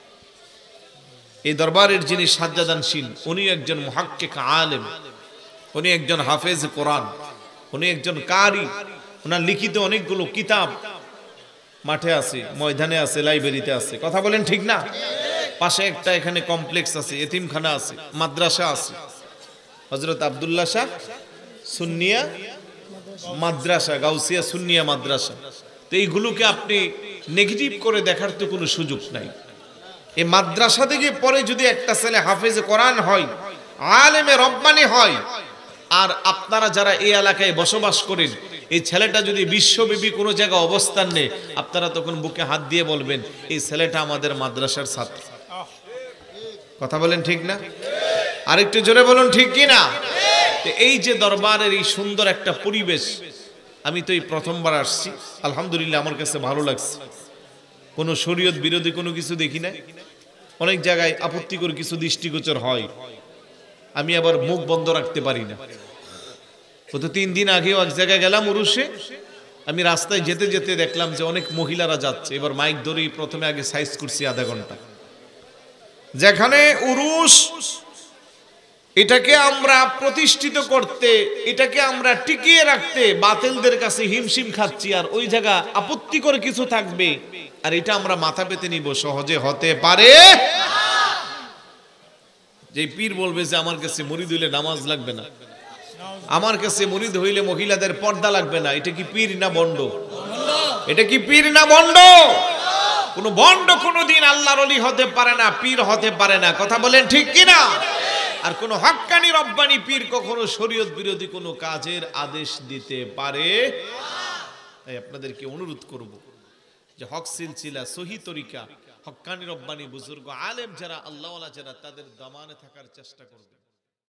Speaker 1: এই দরবারের যিনি সাজ্জাদানশীল, উনি একজন মুহাক্কিক আলেম, উনি একজন হাফেজ কোরআন, উনি একজন কারি। ওনার লিখিত অনেকগুলো কিতাব মাঠে আছে, ময়দানে আছে, লাইব্রেরিতে আছে, কথা বলেন ঠিক না? পাশে একটা এখানে কমপ্লেক্স আছে, এতিমখানা আছে, মাদ্রাসা আছে, হযরত আব্দুল্লাহ শাহ সুন্নিয়া মাদ্রাসা, গাউসিয়া সুন্নিয়া মাদ্রাসা। তো এইগুলোকে আপনি নেগেটিভ করে দেখার তো কোনো সুযোগ নাই। এই মাদ্রাসা থেকে পরে যদি একটা ছেলে হাফেজ কোরআন হয়, আলেমে রব্বানি হয়, আর আপনারা যারা এই এলাকায় বসবাস করেন, এই ছেলেটা যদি বিশ্বব্যাপী কোনো জায়গায় অবস্থান নেয়, আপনারা তখন বুকে হাত দিয়ে বলবেন এই ছেলেটা আমাদের মাদ্রাসার ছাত্র, কথা বলেন ঠিক না? আরেকটু জোরে বলুন, ঠিক কি না? এই যে দরবারের এই সুন্দর একটা পরিবেশ, আমি তো এই প্রথমবার আসছি, আলহামদুলিল্লাহ আমার কাছে ভালো লাগছে। কোনো শরীয়ত বিরোধী কোনো কিছু দেখি না। অনেক জায়গায় আপত্তিকর কিছু দৃষ্টিগোচর হয়, আমি আবার মুখ বন্ধ রাখতে পারি না। গত তিন দিন আগেও এক জায়গায় গেলাম উরুসে, আমি রাস্তায় যেতে যেতে দেখলাম যে অনেক মহিলারা যাচ্ছে। এবার মাইক ধরেই প্রথমে আগে সাইজ করছি আধা ঘন্টা। যেখানে উরুস, এটাকে আমরা প্রতিষ্ঠিত করতে, এটাকে আমরা টিকিয়ে রাখতে বাতিলদের কাছে হিমশিম খাচ্ছি, আর ওই জায়গা আপত্তিকর কিছু থাকবে আর এটা আমরা মাথা পেতে নিব, সহজে হতে পারে। যে পীর বলবে যে আমার কাছে মুরিদ হইলে নামাজ লাগবে না, আমার কাছে মুরিদ হইলে মহিলাদের পর্দা লাগবে না, এটা কি পীর না বন্ড? এটা কি পীর না বন্ড? কোন বন্ড কোনদিন আল্লাহর ওলি হতে পারে না, পীর হতে পারে না, কথা বলেন ঠিক কি না? আর কোন হক্কানি রব্বানি পীর কখনো শরীয়ত বিরোধী কোনো কাজের আদেশ দিতে পারে না। আপনাদেরকে অনুরোধ করব যে হক সিলসিলা, সহি তরিকা, হক্কানি রব্বানি বুজুর্গ আলেম যারা, আল্লাহওয়ালা যারা, তাদের দামানে থাকার চেষ্টা করবে।